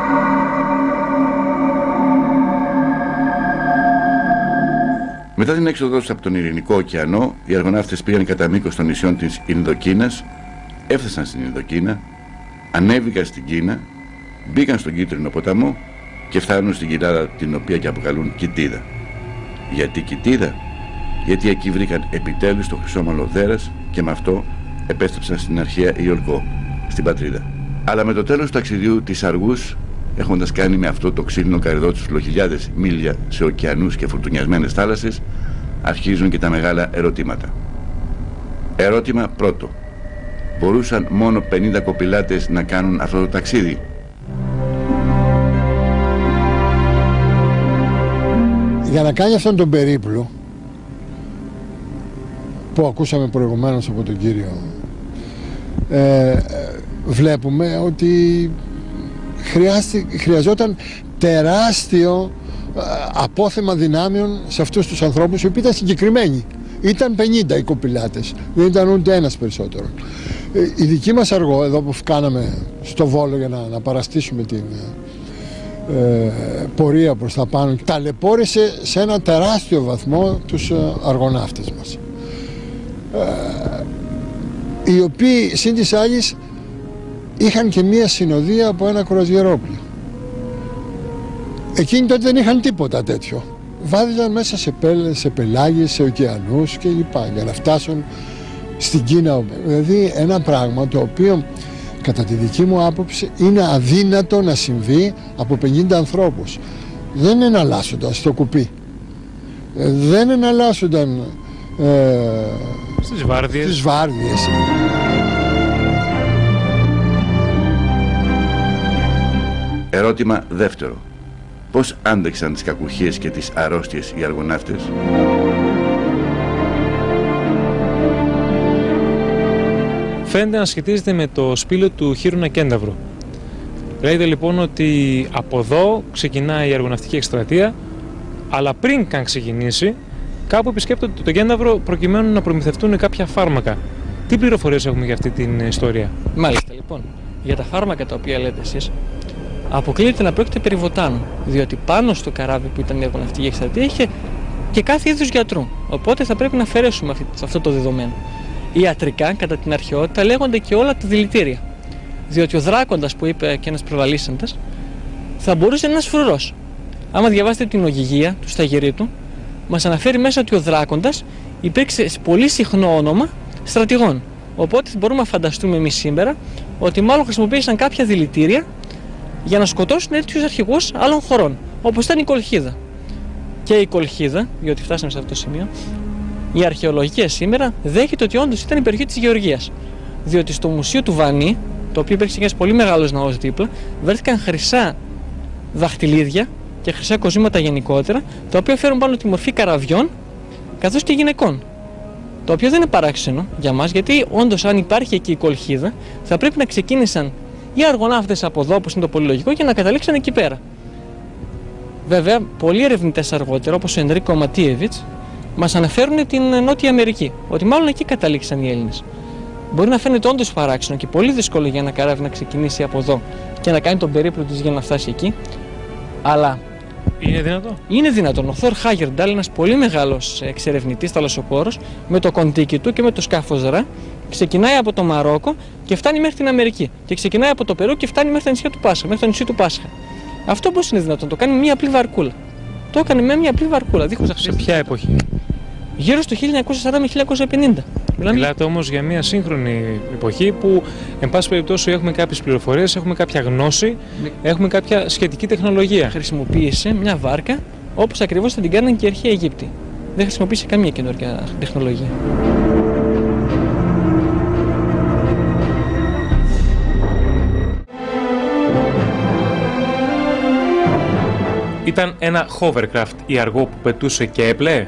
Μετά την έξοδο από τον Ειρηνικό ωκεανό, οι αργοναύτες πήγαν κατά μήκος των νησιών της Ινδοκίνας, έφτασαν στην Ινδοκίνα, ανέβηκαν στην Κίνα, μπήκαν στον Κίτρινο ποταμό και φτάνουν στην κοιλάδα την οποία και αποκαλούν Κοιτίδα. Γιατί Κοιτίδα? Γιατί εκεί βρήκαν επιτέλους το χρυσόμαλο δέρας και με αυτό επέστρεψαν στην αρχαία Ιολκό, στην πατρίδα. Αλλά με το τέλος του ταξιδιού της Αργούς, έχοντας κάνει με αυτό το ξύλινο καρυδό τους χιλιάδες μίλια σε ωκεανούς και φουρτουνιασμένες θάλασσες, αρχίζουν και τα μεγάλα ερωτήματα. Ερώτημα πρώτο. Μπορούσαν μόνο 50 κοπηλάτες να κάνουν αυτό το ταξίδι? Για να κάνει αυτόν τον περίπλο που ακούσαμε προηγουμένως από τον κύριο, βλέπουμε ότι χρειαζόταν τεράστιο απόθεμα δυνάμεων σε αυτούς τους ανθρώπους, οι οποίοι ήταν συγκεκριμένοι. Ήταν 50 οι κοπηλάτες, δεν ήταν ούτε ένας περισσότερο. Η δική μας Αργό, εδώ που κάναμε στο Βόλο για να παραστήσουμε την πορεία προς τα πάνω, ταλαιπώρησε σε ένα τεράστιο βαθμό τους αργοναύτες μας, οι οποίοι συν της άλλης είχαν και μία συνοδεία από ένα κρουαζιερόπλοιο. Εκείνοι τότε δεν είχαν τίποτα τέτοιο. Βάδιζαν μέσα σε πελάγες, σε ωκεανούς και λοιπά, για να φτάσουν στην Κίνα. Δηλαδή ένα πράγμα το οποίο κατά τη δική μου άποψη είναι αδύνατο να συμβεί από 50 ανθρώπους. Δεν εναλλάσσονταν στο κουπί, δεν εναλλάσσονταν στις βάρδιες. Ερώτημα δεύτερο. Πώς άντεξαν τις κακουχίες και τις αρρώστιες οι αργοναύτες? Φαίνεται να σχετίζεται με το σπήλαιο του Χείρονα Κένταυρου. Λέγεται λοιπόν ότι από εδώ ξεκινάει η αργοναυτική εκστρατεία, αλλά πριν καν ξεκινήσει, κάπου επισκέπτονται το Κένταυρο προκειμένου να προμηθευτούν κάποια φάρμακα. Τι πληροφορίες έχουμε για αυτή την ιστορία? Μάλιστα, λοιπόν, για τα φάρμακα τα οποία λέτε εσείς, αποκλείεται να πρόκειται περί βοτάνου, διότι πάνω στο καράβι που ήταν η αργοναυτική εκστρατεία είχε και κάθε είδους γιατρού. Οπότε θα πρέπει να αφαιρέσουμε αυτό το δεδομένο. Ιατρικά, κατά την αρχαιότητα, λέγονται και όλα τα δηλητήρια. Διότι ο δράκοντας που είπε και ένας προλαλήσαντας θα μπορούσε να είναι ένας φρουρός. Άμα διαβάσετε την Ογυγία του Σταγερίτου, μας αναφέρει μέσα ότι ο δράκοντας υπήρξε πολύ συχνό όνομα στρατηγών. Οπότε μπορούμε να φανταστούμε εμείς σήμερα ότι μάλλον χρησιμοποίησαν κάποια δηλητήρια για να σκοτώσουν τέτοιους αρχηγούς άλλων χωρών, όπως ήταν η Κολχίδα. Και η Κολχίδα, διότι φτάσαμε σε αυτό το σημείο, η αρχαιολογία σήμερα δέχεται ότι όντως ήταν η περιοχή της Γεωργίας. Διότι στο μουσείο του Βανί, το οποίο υπήρξε ένας πολύ μεγάλος ναός δίπλα, βρέθηκαν χρυσά δαχτυλίδια και χρυσά κοζήματα γενικότερα, τα οποία φέρουν πάνω τη μορφή καραβιών καθώς και γυναικών. Το οποίο δεν είναι παράξενο για μας, γιατί όντως αν υπάρχει εκεί η Κολχίδα, θα πρέπει να ξεκίνησαν οι αργοναύτες από εδώ, όπως είναι το πολύ λογικό, και να καταλήξαν εκεί πέρα. Βέβαια, πολλοί ερευνητές αργότερα, όπως ο Ενρίκο Ματίεβιτς, μας αναφέρουν την Νότια Αμερική, ότι μάλλον εκεί καταλήξαν οι Έλληνες. Μπορεί να φαίνεται όντως παράξενο και πολύ δύσκολο για ένα καράβι να ξεκινήσει από εδώ και να κάνει τον περίπλο της για να φτάσει εκεί, αλλά είναι δυνατό. Είναι δυνατόν. Ο Θόρ Χάγερνταλ, ένας πολύ μεγάλος εξερευνητής θαλασσοπόρος, με το κοντίκι του και με το σκάφος Ρα, ξεκινάει από το Μαρόκο και φτάνει μέχρι την Αμερική. Και ξεκινάει από το Περού και φτάνει μέχρι το νησί του Πάσχα. Αυτό πώς είναι δυνατόν? Το κάνει με μια απλή βαρκούλα. Το έκανε με μια απλή βαρκούλα. Σε ποια εποχή? Γύρω στο 1940 με 1950. Μιλάτε όμως για μια σύγχρονη εποχή που, εν πάση περιπτώσει, έχουμε κάποιες πληροφορίες, έχουμε κάποια γνώση, έχουμε κάποια σχετική τεχνολογία. Χρησιμοποίησε μια βάρκα όπως ακριβώς θα την κάνανε και οι αρχαίοι Αιγύπτιοι. Δεν χρησιμοποίησε καμία καινούργια τεχνολογία. Ήταν ένα hovercraft η Αργό που πετούσε και έπλεε?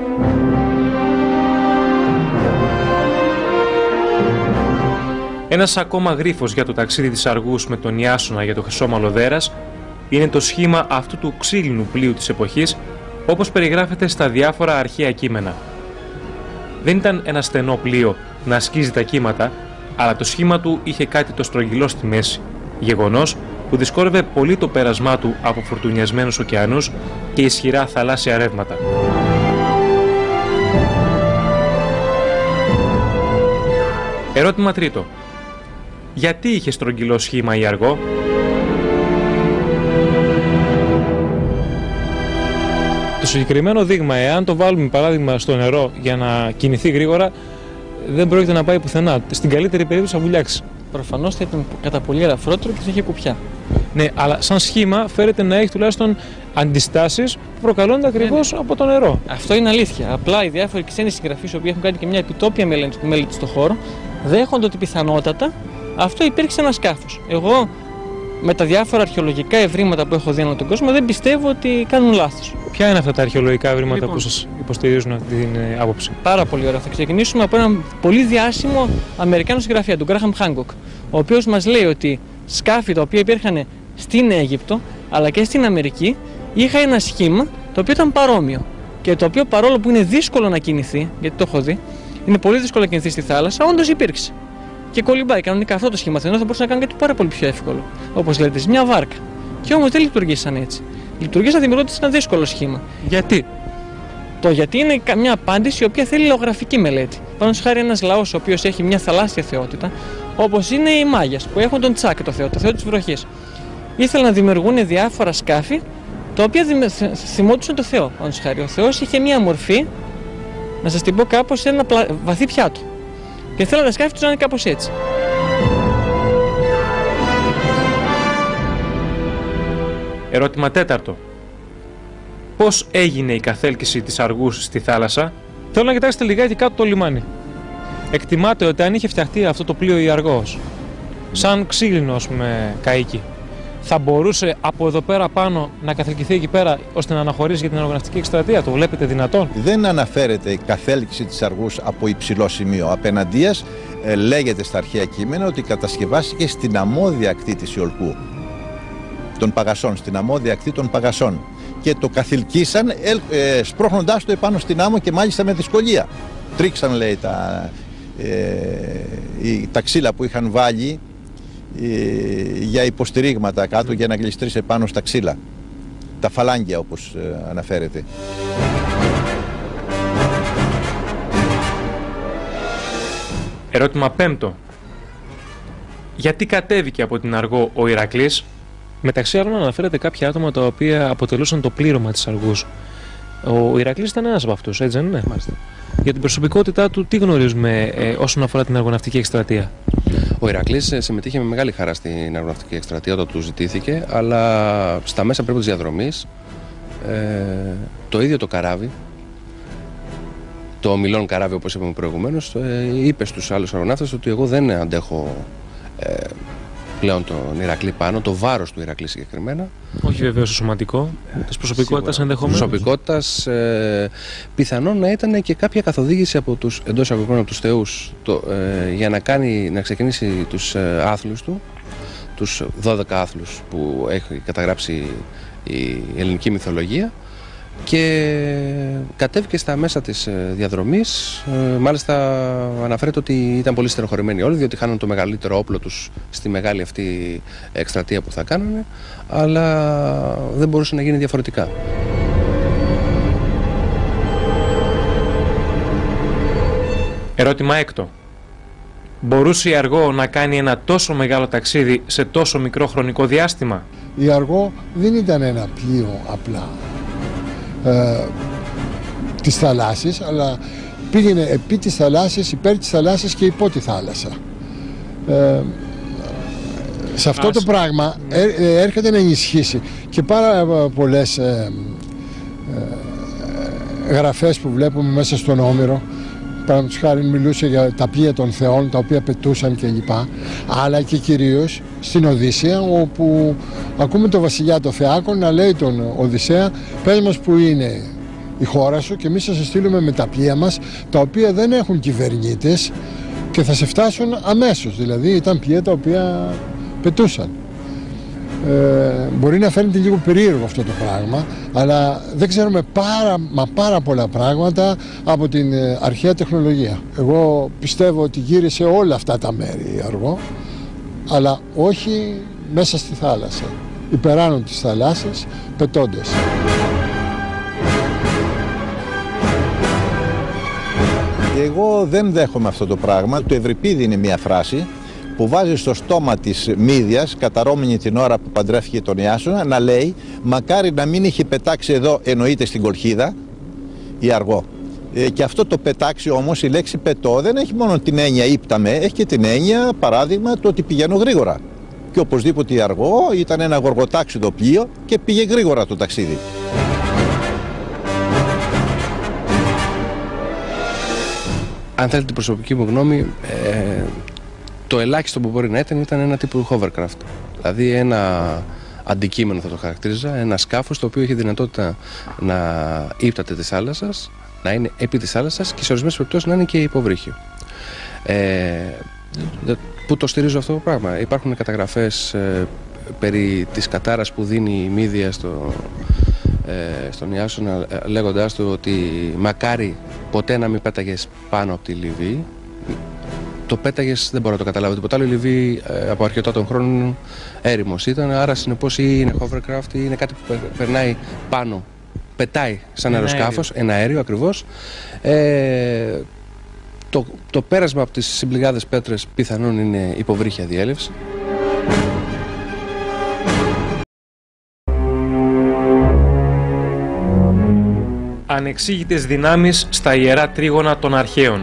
Ένας ακόμα γρίφος για το ταξίδι της Αργούς με τον Ιάσονα για το χρυσόμαλο δέρας είναι το σχήμα αυτού του ξύλινου πλοίου της εποχής, όπως περιγράφεται στα διάφορα αρχαία κείμενα. Δεν ήταν ένα στενό πλοίο να ασκίζει τα κύματα, αλλά το σχήμα του είχε κάτι το στρογγυλό στη μέση, γεγονός που δυσκόρευε πολύ το πέρασμά του από φουρτουνιασμένους ωκεανούς και ισχυρά θαλάσσια ρεύματα. Ερώτημα τρίτο. γιατί είχε στρογγυλό σχήμα η Αργό. Το συγκεκριμένο δείγμα, εάν το βάλουμε παράδειγμα στο νερό για να κινηθεί γρήγορα, δεν πρόκειται να πάει πουθενά. Στην καλύτερη περίπτωση θα βουλιάξει. Προφανώς θα ήταν κατά πολύ ελαφρότερο και θα είχε κουπιά. Ναι, αλλά σαν σχήμα φέρεται να έχει τουλάχιστον αντιστάσεις που προκαλούνται ακριβώς από το νερό. Αυτό είναι αλήθεια. Απλά οι διάφοροι ξένοι συγγραφείς, οι οποίοι έχουν κάνει και μια επιτόπια μελέτη στο χώρο, δέχονται ότι πιθανότατα αυτό υπήρξε ένα σκάφος. Εγώ, με τα διάφορα αρχαιολογικά ευρήματα που έχω δει ανά τον κόσμο, δεν πιστεύω ότι κάνουν λάθος. Ποια είναι αυτά τα αρχαιολογικά ευρήματα που σας υποστηρίζουν αυτή την άποψη? Πάρα πολύ ωραία. Θα ξεκινήσουμε από έναν πολύ διάσημο Αμερικάνο συγγραφέα, τον Γκράχαμ Χάνκοκ, ο οποίος μας λέει ότι σκάφη τα οποία υπήρχαν στην Αίγυπτο αλλά και στην Αμερική είχαν ένα σχήμα το οποίο ήταν παρόμοιο και το οποίο, παρόλο που είναι δύσκολο να κινηθεί, γιατί το έχω δει, είναι πολύ δύσκολο να κινηθεί στη θάλασσα, όντως υπήρξε. Και κολυμπάει κανονικά αυτό το σχήμα, ενώ θα μπορούσε να κάνει κάτι πάρα πολύ πιο εύκολο. Όπως λέτε, μια βάρκα. Και όμως δεν λειτουργήσαν έτσι. Λειτουργήσαν δημιουργώντας ένα δύσκολο σχήμα. Γιατί? Το γιατί είναι μια απάντηση η οποία θέλει λαογραφική μελέτη. Πάνω χάρη ένας λαός ο οποίος έχει μια θαλάσσια θεότητα, όπως είναι οι Μάγιας που έχουν τον Τσάκ, το θεό της βροχής. Ήθελαν να δημιουργούν διάφορα σκάφη τα οποία θυμόντουσαν το Θεό. Πάνω χάρη, ο Θεός είχε μια μορφή, να σας την πω κάπως, σε ένα βαθύ πιάτο. Και θέλαν τα σκάφη τους να είναι κάπως έτσι. Ερώτημα τέταρτο. Πώς έγινε η καθέλκυση της Αργούς στη θάλασσα? Θέλω να κοιτάξετε λιγάκι κάτω το λιμάνι. Εκτιμάται ότι αν είχε φτιαχτεί αυτό το πλοίο η Αργός, σαν ξύλινο ας πούμε καΐκι, θα μπορούσε από εδώ πέρα πάνω να καθελκυθεί εκεί πέρα ώστε να αναχωρήσει για την αερογραφική εκστρατεία? Το βλέπετε δυνατόν? Δεν αναφέρεται η καθέλκυση της Αργούς από υψηλό σημείο. Απέναντίας λέγεται στα αρχαία κείμενα ότι κατασκευάστηκε στην αμμώδια ακτή της Ιολκού, των Παγασών, στην αμμώδια ακτή των Παγασών. Και το καθηλκίσαν σπρώχνοντάς το επάνω στην άμμο και μάλιστα με δυσκολία. Τρίξαν, λέει, τα ξύλα που είχαν βάλει για υποστηρίγματα κάτω για να γλιστρήσει επάνω στα ξύλα. Τα φαλάγγια, όπως αναφέρεται. Ερώτημα πέμπτο. Γιατί κατέβηκε από την Αργό ο Ηρακλής? Μεταξύ άλλων αναφέρεται κάποια άτομα τα οποία αποτελούσαν το πλήρωμα της Αργούς. Ο Ηρακλής ήταν ένας από αυτούς, έτσι δεν είναι? Μάλιστα. Για την προσωπικότητά του τι γνωρίζουμε όσον αφορά την αργοναυτική εκστρατεία? Ο Ηρακλής συμμετείχε με μεγάλη χαρά στην αεροναυτική εκστρατεία όταν του ζητήθηκε, αλλά στα μέσα περίπου της διαδρομής το ίδιο το καράβι, το ομιλών καράβι όπως είπαμε προηγουμένως, είπε στους άλλους αεροναύτες ότι εγώ δεν αντέχω πλέον τον Ηρακλή πάνω, το βάρος του Ηρακλή συγκεκριμένα. Όχι βεβαίως το σωματικό, της προσωπικότητας ενδεχομένως. Της προσωπικότητας, πιθανόν να ήταν και κάποια καθοδήγηση από τους εντός αγωγικών από τους θεούς για να ξεκινήσει τους άθλους του, τους 12 άθλους που έχει καταγράψει η ελληνική μυθολογία, και κατέβηκε στα μέσα της διαδρομής. Μάλιστα αναφέρεται ότι ήταν πολύ στενοχωρημένοι όλοι, διότι χάνουν το μεγαλύτερο όπλο τους στη μεγάλη αυτή εκστρατεία που θα κάνανε, αλλά δεν μπορούσε να γίνει διαφορετικά. Ερώτημα έκτο. Μπορούσε η Αργό να κάνει ένα τόσο μεγάλο ταξίδι σε τόσο μικρό χρονικό διάστημα? Η Αργό δεν ήταν ένα πλοίο απλά της θαλάσσης, αλλά πήγαινε επί της θαλάσσης, υπέρ της θαλάσσης και υπό τη θάλασσα. Σε αυτό το πράγμα έρχεται να ενισχύσει και πάρα πολλές γραφές που βλέπουμε μέσα στον Όμηρο. Παραδείγματος χάρη μιλούσε για τα πλοία των θεών τα οποία πετούσαν κλπ. Αλλά και κυρίως στην Οδύσσεια, όπου ακούμε τον βασιλιά των Φεάκων να λέει τον Οδυσσέα, πες μας που είναι η χώρα σου και εμείς θα σε στείλουμε με τα πλοία μας, τα οποία δεν έχουν κυβερνήτες και θα σε φτάσουν αμέσως. Δηλαδή ήταν πλοία τα οποία πετούσαν. Μπορεί να φαίνεται λίγο περίεργο αυτό το πράγμα, αλλά δεν ξέρουμε πάρα πολλά πράγματα από την αρχαία τεχνολογία. Εγώ πιστεύω ότι γύρισε όλα αυτά τα μέρη η Αργό, αλλά όχι μέσα στη θάλασσα, υπεράνω της θαλάσσης, πετώντας. Εγώ δεν δέχομαι αυτό το πράγμα. Το Ευρυπίδη είναι μια φράση που βάζει στο στόμα της μύδιας, καταρώμενη την ώρα που παντρεύτηκε τον Ιάσονα, να λέει μακάρι να μην είχε πετάξει εδώ, εννοείται στην Κολχίδα, η αργό. Και αυτό το πετάξει όμως, η λέξη πετώ δεν έχει μόνο την έννοια ύπταμε, έχει και την έννοια, παράδειγμα, το ότι πηγαίνω γρήγορα. Και οπωσδήποτε η αργό ήταν ένα γοργοτάξιδο πλοίο και πήγε γρήγορα το ταξίδι. Αν θέλετε την προσωπική μου γνώμη, το ελάχιστο που μπορεί να ήταν ένα τύπου hovercraft. Δηλαδή ένα αντικείμενο, θα το χαρακτήριζα, ένα σκάφος το οποίο έχει δυνατότητα να ύπταται της θάλασσας, να είναι επί της θάλασσας και σε ορισμένες περιπτώσεις να είναι και υποβρύχιο. Πού το στηρίζω αυτό το πράγμα? Υπάρχουν καταγραφές περί της κατάρας που δίνει η μύδια στον Ιάσονα, λέγοντάς του ότι μακάρι ποτέ να μην πέταγες πάνω από τη Λιβύη. Το πέταγες δεν μπορώ να το καταλάβω τίποτα άλλο. Η Λιβύη από αρχαιότητα των χρόνων έρημος ήταν, άρα συνεπώς ή είναι hovercraft ή είναι κάτι που περνάει πάνω, πετάει σαν αεροσκάφος, ένα αέριο ακριβώς. Το πέρασμα από τις συμπληγάδες πέτρες πιθανόν είναι υποβρύχια διέλευση. Ανεξήγητες δυνάμεις στα ιερά τρίγωνα των αρχαίων.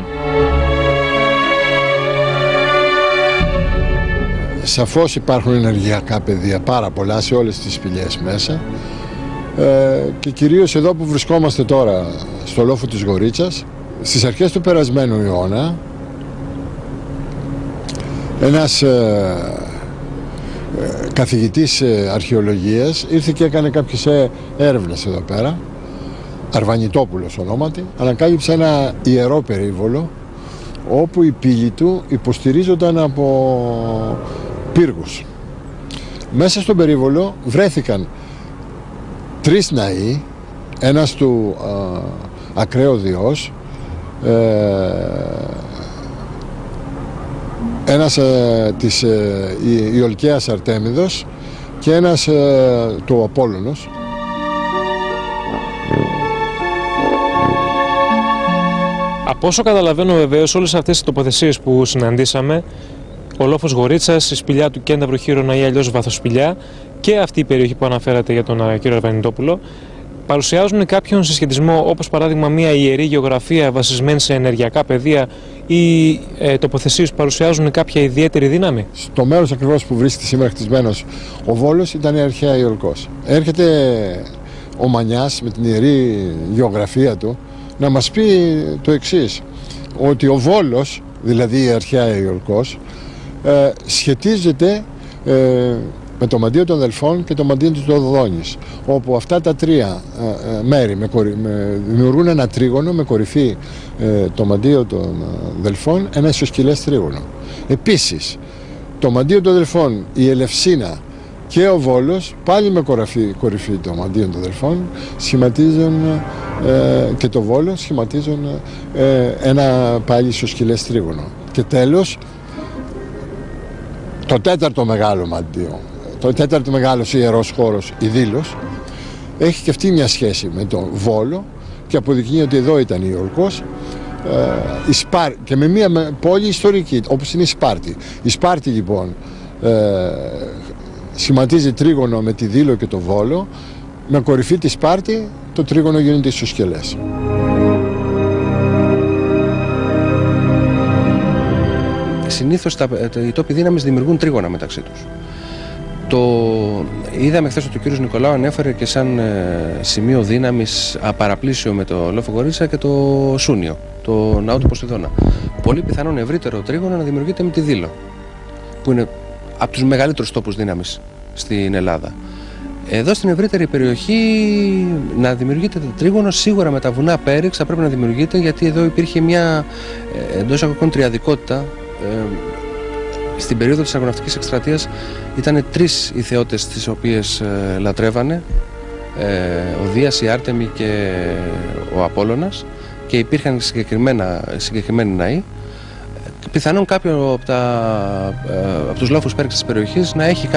Σαφώς υπάρχουν ενεργειακά πεδία πάρα πολλά σε όλες τις σπηλιές μέσα και κυρίως εδώ που βρισκόμαστε τώρα στο λόφο της Γορίτσας, στις αρχές του περασμένου αιώνα ένας καθηγητής αρχαιολογίας ήρθε και έκανε κάποιες έρευνες εδώ πέρα, Αρβανιτόπουλος ονόματι, ανακάλυψε ένα ιερό περίβολο όπου οι πύλοι του υποστηρίζονταν από πύργους. Μέσα στον περίβολο βρέθηκαν 3 ναοί, ένας του ακραίο Διός, ένας της Ιολκαίας Αρτέμιδος και ένας του Απόλλωνος. Από όσο καταλαβαίνω βεβαίως, όλες αυτές τις τοποθεσίες που συναντήσαμε, ο λόφος Γορίτσας, η σπηλιά του Κένταυρου Χείρονα ή αλλιώς Βαθοσπηλιά και αυτή η περιοχή που αναφέρατε για τον κύριο Αρβανιτόπουλο, παρουσιάζουν κάποιον συσχετισμό, όπως παράδειγμα μια ιερή γεωγραφία βασισμένη σε ενεργειακά πεδία ή τοποθεσίες που παρουσιάζουν κάποια ιδιαίτερη δύναμη? Στο μέρος ακριβώς που βρίσκεται σήμερα χτισμένος ο Βόλος ήταν η αρχαία Ιολκός. Έρχεται ο Μανιάς με την ιερή γεωγραφία του να μας πει το εξής, ότι ο Βόλος, δηλαδή η αρχαία Ιολκός, σχετίζεται με το μαντίο των Δελφών και το μαντίο του Δοδόνης, όπου αυτά τα 3 μέρη δημιουργούν ένα τρίγωνο με κορυφή το μαντίο των Δελφών, ένα ισοσκελές τρίγωνο. Επίσης, το μαντίο των Δελφών, η Ελευσίνα και ο Βόλος, πάλι με κορυφή το μαντίο των Δελφών, σχηματίζουν και το Βόλο σχηματίζουν ένα πάλι ισοσκελές τρίγωνο. Και τέλος, το 4ο μεγάλο μαντίο, το 4ο μεγάλος ιερός χώρος, η Δήλος, έχει και αυτή μια σχέση με τον Βόλο και αποδεικνύει ότι εδώ ήταν η Ιολκός, και με μια πόλη ιστορική όπως είναι η Σπάρτη. Η Σπάρτη λοιπόν σχηματίζει τρίγωνο με τη Δήλο και το Βόλο, με κορυφή τη Σπάρτη το τρίγωνο γίνεται ισοσκελές. Συνήθως οι τόποι δύναμης δημιουργούν τρίγωνα μεταξύ τους. Είδαμε χθες ότι ο κύριος Νικολάου ανέφερε και σαν σημείο δύναμης απαραπλήσιο με το Λόφο Γορίτσα και το Σούνιο, το ναό του Ποσειδώνα. Πολύ πιθανόν ευρύτερο τρίγωνο να δημιουργείται με τη Δήλο, που είναι από τους μεγαλύτερους τόπους δύναμης στην Ελλάδα. Εδώ στην ευρύτερη περιοχή να δημιουργείται το τρίγωνο σίγουρα με τα βουνά Πέριξ θα πρέπει να δημιουργείται, γιατί εδώ υπήρχε μια εντός εισαγωγικών τριαδικότητα. Στην περίοδο της αργοναυτικής εκστρατείας ήταν 3 οι θεότητες τις οποίες λατρεύανε, ο Δίας, η Άρτεμη και ο Απόλλωνας, και υπήρχαν συγκεκριμένοι ναοί. Πιθανόν κάποιο από τους λόφους Πέριξ της περιοχής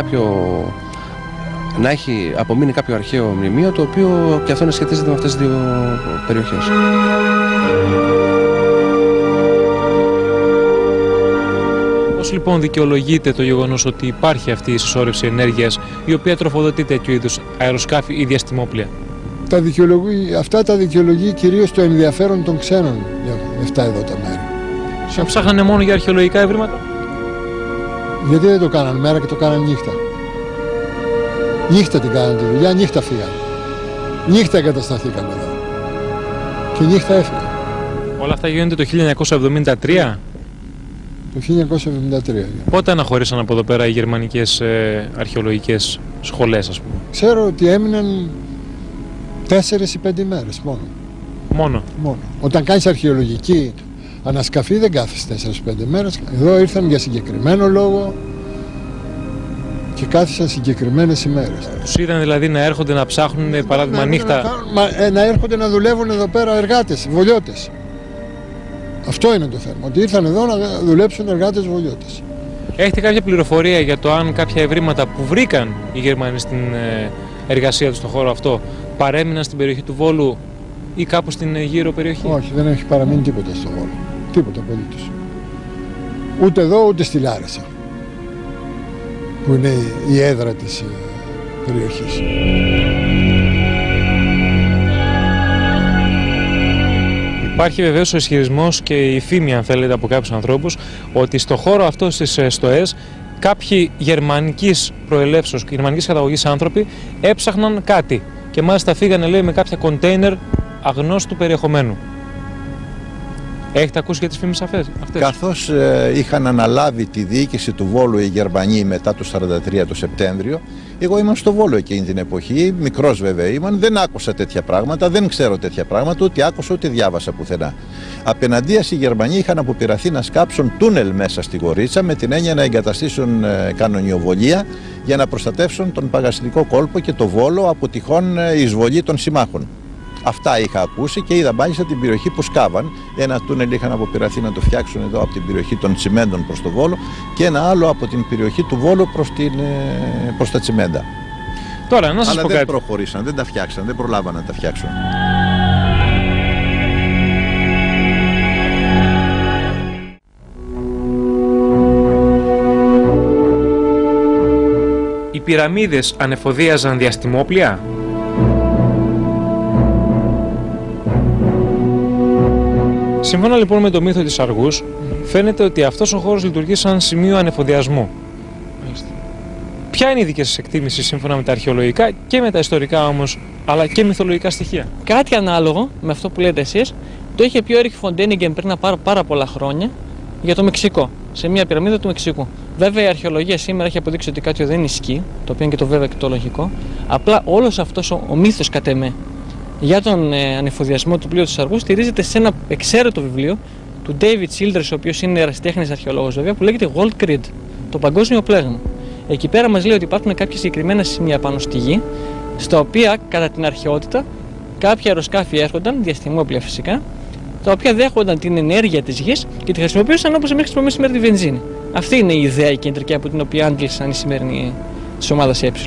να έχει απομείνει κάποιο αρχαίο μνημείο, το οποίο και αυτό να σχετίζεται με αυτές τις 2 περιοχές. Πώς λοιπόν δικαιολογείται το γεγονός ότι υπάρχει αυτή η συσσόρευση ενέργειας η οποία τροφοδοτεί τέτοιου είδους αεροσκάφη ή διαστημόπλια? Αυτά τα δικαιολογεί κυρίως το ενδιαφέρον των ξένων για αυτά εδώ τα μέρη. Σαν ψάχνανε μόνο για αρχαιολογικά ευρήματα? Γιατί δεν το κάνανε μέρα και το κάνανε νύχτα? Νύχτα την κάνανε τη δουλειά, νύχτα φύγανε. Νύχτα εγκατασταθήκαμε εδώ. Και νύχτα έφυγαν. Όλα αυτά γίνονται το 1973? Το 1973. Πότε αναχωρήσαν από εδώ πέρα οι γερμανικές αρχαιολογικές σχολές, ας πούμε? Ξέρω ότι έμειναν 4 ή 5 μέρες μόνο. Μόνο? Όταν κάνεις αρχαιολογική ανασκαφή δεν κάθεσαι 4-5 μέρες. Εδώ ήρθαν για συγκεκριμένο λόγο και κάθισαν συγκεκριμένες ημέρες. Τους είδαν δηλαδή να έρχονται να ψάχνουν, παράδειγμα, νύχτα? Να έρχονται να δουλεύουν εδώ πέρα εργάτες, βολιώτες. Αυτό είναι το θέμα, ότι ήρθαν εδώ να δουλέψουν εργάτες βολιώτες. Έχετε κάποια πληροφορία για το αν κάποια ευρήματα που βρήκαν οι Γερμανοί στην εργασία τους στον χώρο αυτό παρέμειναν στην περιοχή του Βόλου ή κάπου στην γύρω περιοχή? Όχι, δεν έχει παραμείνει τίποτα στο Βόλο. Τίποτα απολύτως. Ούτε εδώ ούτε στη Λάρισα, που είναι η έδρα της περιοχής. Υπάρχει βεβαίως ο ισχυρισμός και η φήμη, αν θέλετε, από κάποιους ανθρώπους ότι στο χώρο αυτό στις στοές κάποιοι γερμανικής προελεύσεως, γερμανικής καταγωγής άνθρωποι έψαχναν κάτι και μάλιστα φύγανε, λέει, με κάποια κοντέινερ αγνώστου περιεχομένου. Έχετε ακούσει για τις φήμες αυτές? Καθώς είχαν αναλάβει τη διοίκηση του Βόλου οι Γερμανοί μετά το 1943 το Σεπτέμβριο, εγώ ήμουν στο Βόλο εκείνη την εποχή, μικρός βέβαια ήμουν, δεν άκουσα τέτοια πράγματα, δεν ξέρω τέτοια πράγματα, ούτε άκουσα ούτε διάβασα πουθενά. Απέναντίας οι Γερμανοί είχαν αποπειραθεί να σκάψουν τούνελ μέσα στη Γορίτσα με την έννοια να εγκαταστήσουν κανονιοβολία για να προστατεύσουν τον Παγαστικό κόλπο και το Βόλο από τυχόν εισβολή των συμμάχων. Αυτά είχα ακούσει και είδα μάλιστα την περιοχή που σκάβαν. Ένα τούνελ είχαν αποπειραθεί να το φτιάξουν εδώ από την περιοχή των τσιμέντων προς το Βόλο και ένα άλλο από την περιοχή του Βόλου προς τα τσιμέντα. Τώρα, να σας Αλλά πω δεν κάτι. προχωρήσαν, δεν τα φτιάξαν, δεν προλάβαν να τα φτιάξουν. Οι πυραμίδες ανεφοδίαζαν διαστημόπλια? Σύμφωνα λοιπόν με το μύθο της Αργούς, φαίνεται ότι αυτός ο χώρος λειτουργεί σαν σημείο ανεφοδιασμού. Ποια είναι η δική σας εκτίμηση σύμφωνα με τα αρχαιολογικά και με τα ιστορικά όμως, αλλά και μυθολογικά στοιχεία? Κάτι ανάλογο με αυτό που λέτε εσείς, το είχε πει ο Έριχ Φοντένιγκεν πριν από πάρα πολλά χρόνια για το Μεξικό, σε μια πυραμίδα του Μεξικού. Βέβαια η αρχαιολογία σήμερα έχει αποδείξει ότι κάτι δεν ισχύει, το οποίο είναι και το βέβαιο και το λογικό. Απλά όλος αυτός ο μύθος κατ' εμέ για τον ανεφοδιασμό του πλοίου της Αργού στηρίζεται σε ένα εξαίρετο βιβλίο του David Childress, ο οποίος είναι ερασιτέχνης αρχαιολόγος βέβαια, που λέγεται World Grid, το παγκόσμιο πλέγμα. Εκεί πέρα μας λέει ότι υπάρχουν κάποια συγκεκριμένα σημεία πάνω στη γη, στα οποία κατά την αρχαιότητα κάποια αεροσκάφη έρχονταν, διαστημόπλια φυσικά, τα οποία δέχονταν την ενέργεια της γης και τη χρησιμοποιούσαν όπως εμείς χρησιμοποιούμε σήμερα τη βενζίνη. Αυτή είναι η ιδέα η κεντρική από την οποία άντλησαν οι σημερινοί της ομάδας Ε.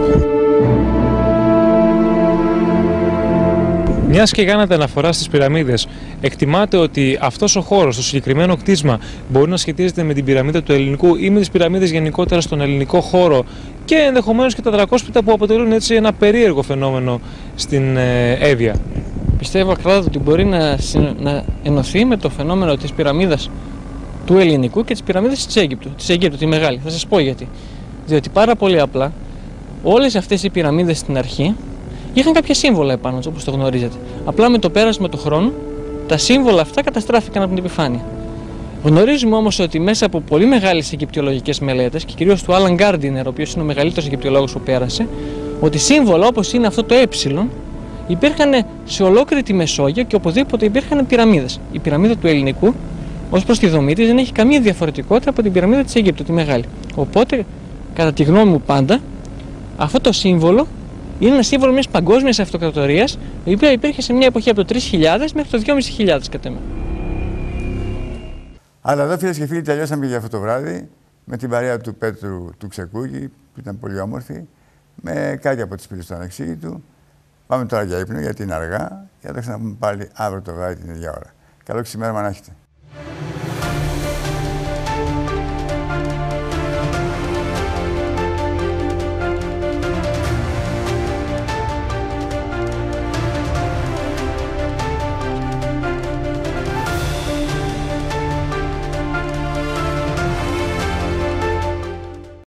Μιας και κάνατε αναφορά στις πυραμίδες, εκτιμάτε ότι αυτός ο χώρος, το συγκεκριμένο κτίσμα, μπορεί να σχετίζεται με την πυραμίδα του ελληνικού ή με τις πυραμίδες γενικότερα στον ελληνικό χώρο και ενδεχομένως και τα δρακόσπιτα που αποτελούν έτσι ένα περίεργο φαινόμενο στην Εύβοια? Πιστεύω ακράδαντα ότι μπορεί να ενωθεί με το φαινόμενο της πυραμίδας του ελληνικού και της πυραμίδας της Αιγύπτου, τη μεγάλη. Θα σας πω γιατί. Διότι πάρα πολύ απλά όλες αυτές οι πυραμίδες στην αρχή είχαν κάποια σύμβολα επάνω τους, όπως το γνωρίζετε. Απλά με το πέρασμα του χρόνου τα σύμβολα αυτά καταστράφηκαν από την επιφάνεια. Γνωρίζουμε όμως ότι μέσα από πολύ μεγάλες αιγυπτιολογικές μελέτες και κυρίως του Άλαν Γκάρντινερ, ο οποίος είναι ο μεγαλύτερος αιγυπτιολόγος που πέρασε, ότι σύμβολα όπως είναι αυτό το υπήρχαν σε ολόκληρη τη Μεσόγειο και οπουδήποτε υπήρχαν πυραμίδες. Η πυραμίδα του ελληνικού, ως προς τη δομή της, δεν έχει καμία διαφορετικότητα από την πυραμίδα της Αιγύπτου, τη μεγάλη. Οπότε, κατά τη γνώμη μου πάντα, αυτό το σύμβολο είναι ένα σύμβολο μιας παγκόσμιας αυτοκρατορίας, η οποία υπήρχε σε μια εποχή από το 3000 μέχρι το 2500 κατά μένα. Αλλά εδώ, φίλες και φίλοι, τελειώσαμε για αυτό το βράδυ με την παρέα του Πέτρου του Ξεκούγη, που ήταν πολύ όμορφη, με κάτι από τις πύλες του Ανεξήγητου. Πάμε τώρα για ύπνο, γιατί είναι αργά και θα τα ξαναπούμε πάλι αύριο το βράδυ την ίδια ώρα. Καλό ξημέρωμα να έχετε.